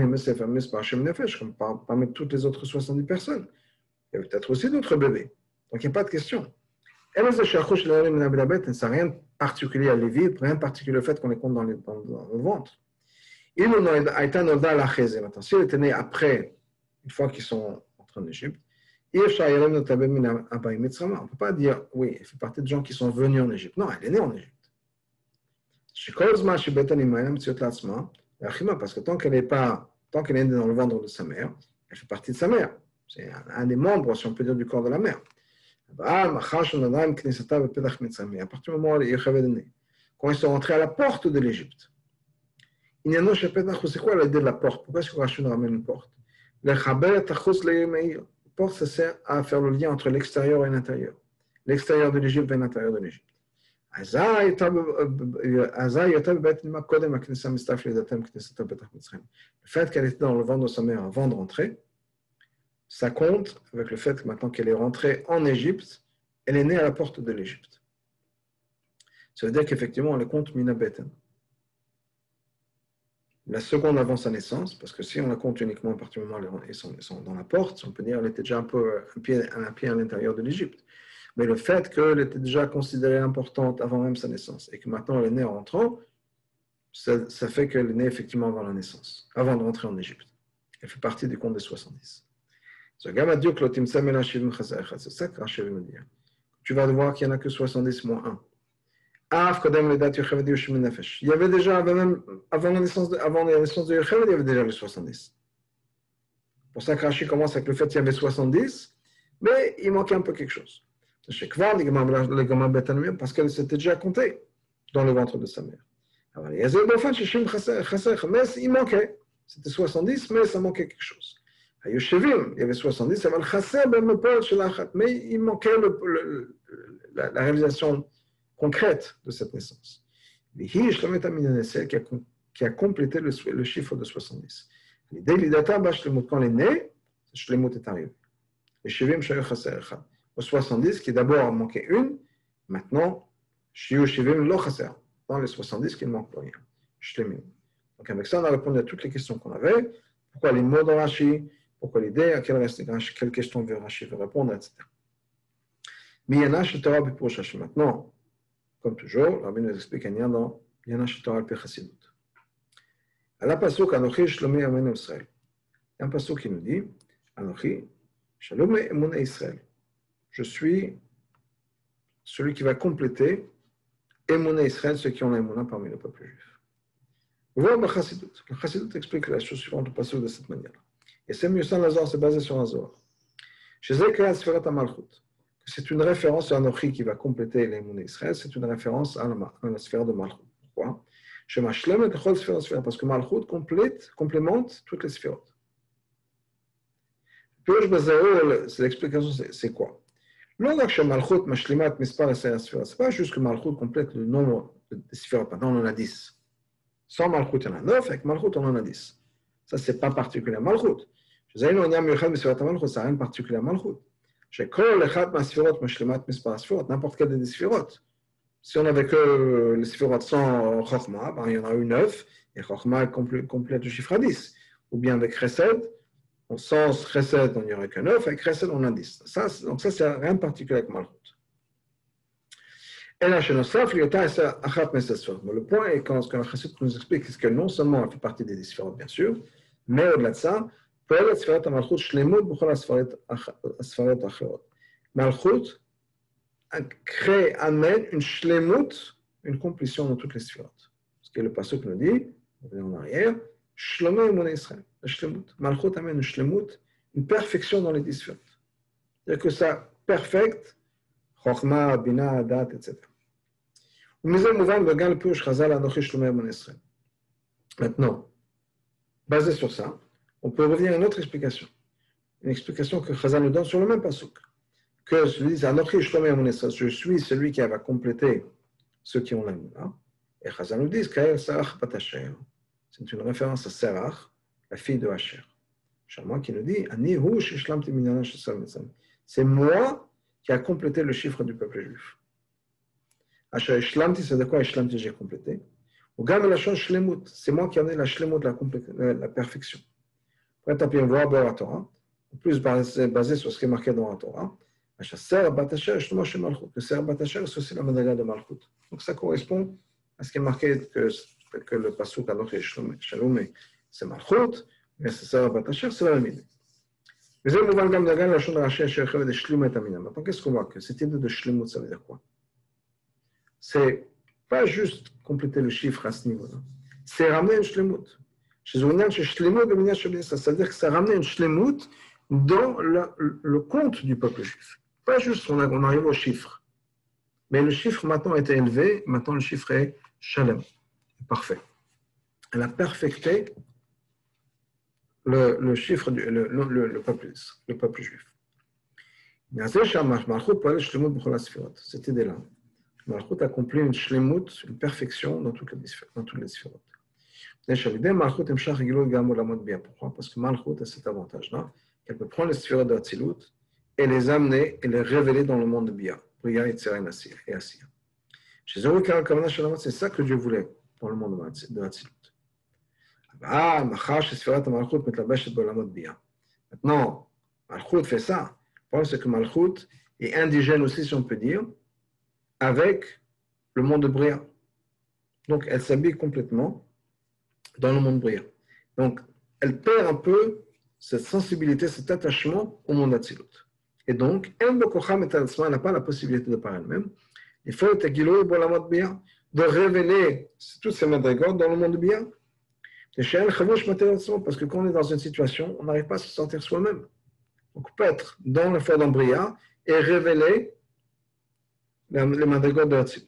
parmi toutes les autres 70 personnes. Il y avait peut-être aussi d'autres bébés. Donc il n'y a pas de question. Ça n'a rien de particulier à Lévi, rien de particulier au fait qu'on les compte dans le ventre. Si elle était née après, une fois qu'ils sont entrés en Égypte, on ne peut pas dire, oui, elle fait partie des gens qui sont venus en Égypte. Non, elle est née en Égypte. Parce que tant qu'elle est née dans le ventre de sa mère, elle fait partie de sa mère. C'est un des membres, si on peut dire, du corps de la mère. À partir du moment où Yocheved est né, quand ils sont rentrés à la porte de l'Égypte, c'est quoi l'idée de la porte? Pourquoi est-ce que Rachid ramène une porte? La porte, ça sert à faire le lien entre l'extérieur et l'intérieur. L'extérieur de l'Égypte et l'intérieur de l'Égypte. Le fait qu'elle était dans le ventre de sa mère avant de rentrer, ça compte avec le fait que maintenant qu'elle est rentrée en Égypte, elle est née à la porte de l'Égypte. Ça veut dire qu'effectivement, on les compte mina beten. La seconde avant sa naissance, parce que si on la compte uniquement à partir du moment où ils sont dans la porte, on peut dire qu'elle était déjà un pied à l'intérieur de l'Égypte. Mais le fait qu'elle était déjà considérée importante avant même sa naissance, et que maintenant elle est née en rentrant, ça fait qu'elle est née effectivement avant la naissance, avant de rentrer en Égypte. Elle fait partie du compte des 70. C'est ça que Rachid veut dire. Tu vas voir qu'il n'y en a que 70 moins 1. Il y avait déjà, même avant la naissance de Yocheved, il y avait déjà les 70. C'est pour ça que Rachid commence avec le fait qu'il y avait 70, mais il manquait un peu quelque chose. Parce qu'elle s'était déjà comptée dans le ventre de sa mère. Mais il manquait. C'était 70, mais ça manquait quelque chose. Il y avait 70, mais il manquait la réalisation concrète de cette naissance. Qui a complété le chiffre de 70. Quand elle est née, Shlemut est arrivé. Les Shivim Shayu Chaser Echad. Au 70, qui d'abord manquait une, maintenant, Shiyu Shivim Lo Chaser. Dans les 70, qui ne manque plus rien. Shlemim. Donc avec ça, on a répondu à toutes les questions qu'on avait. Pourquoi les mots dans Rashi? Pourquoi l'idée? À quelle question veut Rashi veut répondre, etc. Miyana Shetorah B'Pirush Hashem. Maintenant, comme toujours, Rabbi nous explique un lien dans Miyana Shetorah B'Chassidut. À la pasuk Anochi Shlomi Amen Israël. Il y a un pasuk qui nous dit Anochi Shalom Emunei Israël. Je suis celui qui va compléter Emunei Israël, ceux qui ont l'Emunah parmi le peuple juif. Voir le Chassidut. Le Chassidut explique la chose suivante au pasuk de cette manière. Et c'est mieux ça, l'Azor, c'est basé sur l'Azor. Chez Zekra Sferat HaMalchut. C'est une référence à Anochi qui va compléter l'Emunei Israël, c'est une référence à la sphère de Malchut. Pourquoi? Parce que Malchut complémente toutes les sphérotes. L'explication, c'est quoi? Ce n'est pas juste que Malchut complète le nombre de sphérotes. Maintenant, on en a 10. Sans Malchut, il y en a 9. Avec Malchut, on en a 10. Ça, ce n'est pas particulier à Malchut. Ça n'a rien de particulier à Malchut. N'importe quelle des sphérotes. Si on n'avait que les sphérotes sans Chokhmah, ben, il y en a eu 9, et Chokhmah complète le chiffre à 10. Ou bien avec Chesed, sans Chesed, on n'y aurait que 9, avec Chesed, on a 10. Donc ça, c'est rien de particulier avec Malchut. Et là, chez Nosaf, mais le point est quand ce que la Chassidut nous explique, c'est que non seulement elle fait partie des 10 sphérotes, bien sûr, mais au-delà de ça, פועלת ספירת המלכות שלמות בכל הספרות האחרות. מלכות amène une shlemut, une complétion dans toutes les sphérotes. Ce que le pasuk nous dit, on revient en arrière, Shlomo Emunei Israël, la shlemut. Malchut amène une shlemut, une perfection dans les 10 sphérotes. C'est-à-dire que ça perfecte, Chokhmah, Bina, Dat, etc. Maintenant, basé sur ça, on peut revenir à une autre explication. Une explication que Chazal nous donne sur le même pasuk. Que je suis celui qui va compléter ceux qui ont l'Emunah. Et Chazal nous dit c'est une référence à Serach, la fille de Asher. Shama qui nous dit c'est moi qui a complété le chiffre du peuple juif. Asher Ishlamti, c'est de quoi Ishlamti j'ai complété. Ou Gam Lachon Shlemut, c'est moi qui ai amené la Shlemut, la perfection. Après, on voit dans la Torah, en plus basé sur ce qui est marqué dans la Torah, que Ser Batasher, c'est aussi la madriga de Malchut. Donc ça correspond à ce qui est marqué que le pasuk Anochi Shalom, c'est Malchut, mais Ser Batasher, c'est la même idée. Maintenant, qu'est-ce qu'on voit? Que cette idée de Shlemut, ça veut dire quoi? C'est pas juste compléter le chiffre à ce niveau-là, c'est ramener une Shlemut. Ça veut dire que ça ramène une shlemut dans le compte du peuple juif. Pas juste on arrive au chiffre. Mais le chiffre maintenant a été élevé, maintenant le chiffre est shalem, parfait. Elle a perfecté le chiffre le peuple juif. Cette idée-là. Malchut accomplit une shlemut, une perfection dans toutes les sphérotes. Pourquoi? Parce que Malchut a cet avantage-là, qu'elle peut prendre les sphérotes d'Atzilut et les amener et les révéler dans le monde de Bia, Bria, Yetzirah et Asiya. C'est ça que Dieu voulait dans le monde de Atzilut. Maintenant, Malchut fait ça. Le problème, c'est que Malchut est indigène aussi, si on peut dire, avec le monde de Bria. Donc, elle s'habille complètement dans le monde brillant. Donc, elle perd un peu cette sensibilité, cet attachement au monde d'Atzilut. Et donc, elle n'a pas la possibilité de par elle-même. Il faut de révéler toutes ces madrigotes dans le monde bien. Parce que quand on est dans une situation, on n'arrive pas à se sentir soi-même. Donc, on peut être dans le fort d'Ambria et révéler les madrigotes de Atzilut.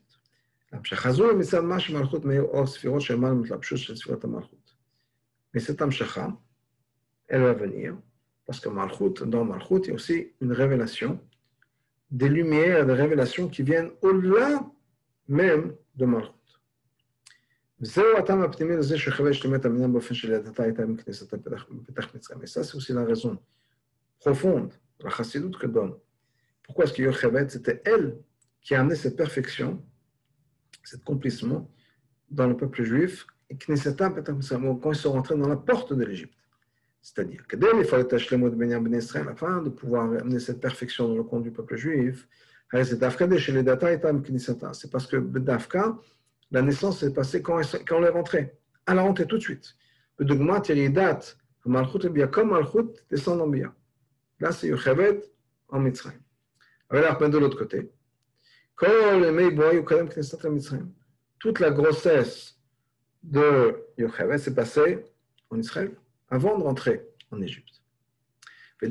Mais cette Amshacha, elle va venir, parce que dans Malchut, il y a aussi une révélation, des lumières, des révélations qui viennent au-delà même de Malchut. Et ça, c'est aussi la raison profonde, la chassidut que donne. Pourquoi est-ce que Yocheved, c'était elle qui a amené cette perfection, cet accomplissement dans le peuple juif, et quand ils sont rentrés dans la porte de l'Égypte. C'est-à-dire qu'il fallait afin de pouvoir amener cette perfection dans le compte du peuple juif, C'est parce que Dafka, la naissance s'est passée quand on est rentré. Elle est rentrée tout de suite. Bedugmat, Yeridat, Malchut Bia, comme Malchut descend en Bia. Là, c'est Yochevet en Mitzrayim. Alors, de l'autre côté, toute la grossesse de Yochevet s'est passée en Israël avant de rentrer en Égypte. C'est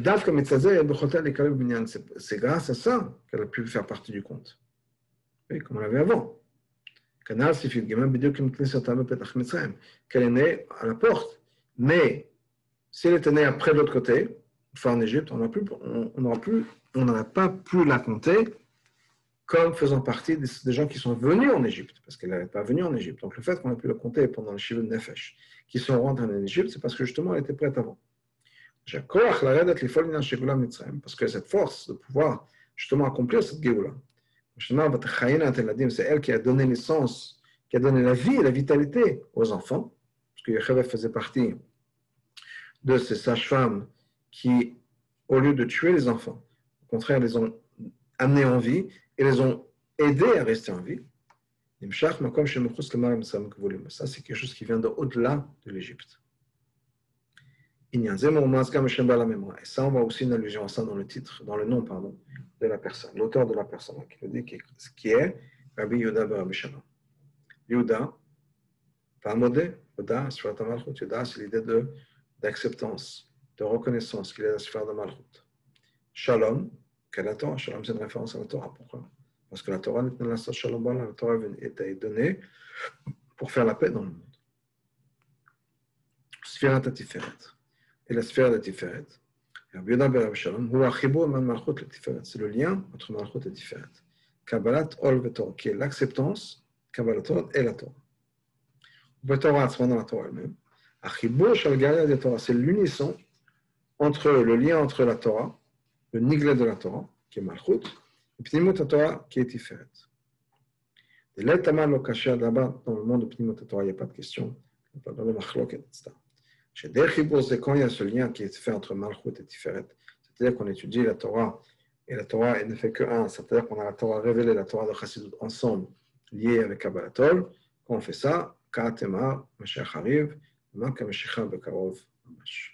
grâce à ça qu'elle a pu faire partie du conte. Oui, comme on l'avait avant. Qu'elle est née à la porte. Mais si elle était née après de l'autre côté, enfin en Égypte, on n'en a pas pu la compter comme faisant partie des gens qui sont venus en Égypte, parce qu'elle n'était pas venue en Égypte. Donc le fait qu'on a pu la compter pendant le Shiva de Nefesh, qui sont rentrés en Égypte, c'est parce que justement elle était prête avant. Parce que cette force de pouvoir justement accomplir cette Géoula, c'est elle qui a donné naissance, qui a donné la vie et la vitalité aux enfants, parce que Yochevet faisait partie de ces sages-femmes qui, au lieu de tuer les enfants, au contraire, les ont amenés en vie et les ont aidés à rester en vie. Ça, c'est quelque chose qui vient au-delà de l'Égypte. Et ça, on voit aussi une allusion à ça dans le titre, dans le nom, pardon, de la personne, l'auteur de la personne, qui le dit, qui est Rabbi Yehuda ben Rabbi Shalom. Yehuda, pas modé, Yehuda, Sfirat HaMalchut, Yehuda, c'est l'idée d'acceptance, de reconnaissance qu'il est la Sfirat HaMalchut. Shalom, quelle est la Torah? Shalom, c'est une référence à la Torah. Pourquoi? Parce que la Torah n'est pas la Shalom, la Torah est donnée pour faire la paix dans le monde. Sfirat HaTiferet. Et la sphère de Tiferet. C'est le lien entre Malchut et Tiferet. Kabbalat Ol Vetor, qui est l'acceptance, Kabbalat Ol et la Torah. Vetorah, c'est dans la Torah elle-même. Achibur Shal Galia de Torah, c'est l'unisson entre le lien entre la Torah, le niglet de la Torah, qui est Malchut, et Pnimut Torah, qui est Tiferet. Et l'Etaman lo Kasher, là-bas, dans le monde de Pnimut Torah, il n'y a pas de question, dans le Machloket, etc. Chez Derchibur, c'est quand il y a ce lien qui est fait entre Malchut et Tiferet. C'est-à-dire qu'on étudie la Torah, et la Torah elle ne fait que un. C'est-à-dire qu'on a la Torah révélée, la Torah de Chassidut ensemble, liée avec Kabbalat Ol. Quand on fait ça, Ka'atema, Mashiach arrive, Maka Mashiach Bekarov, Mamash.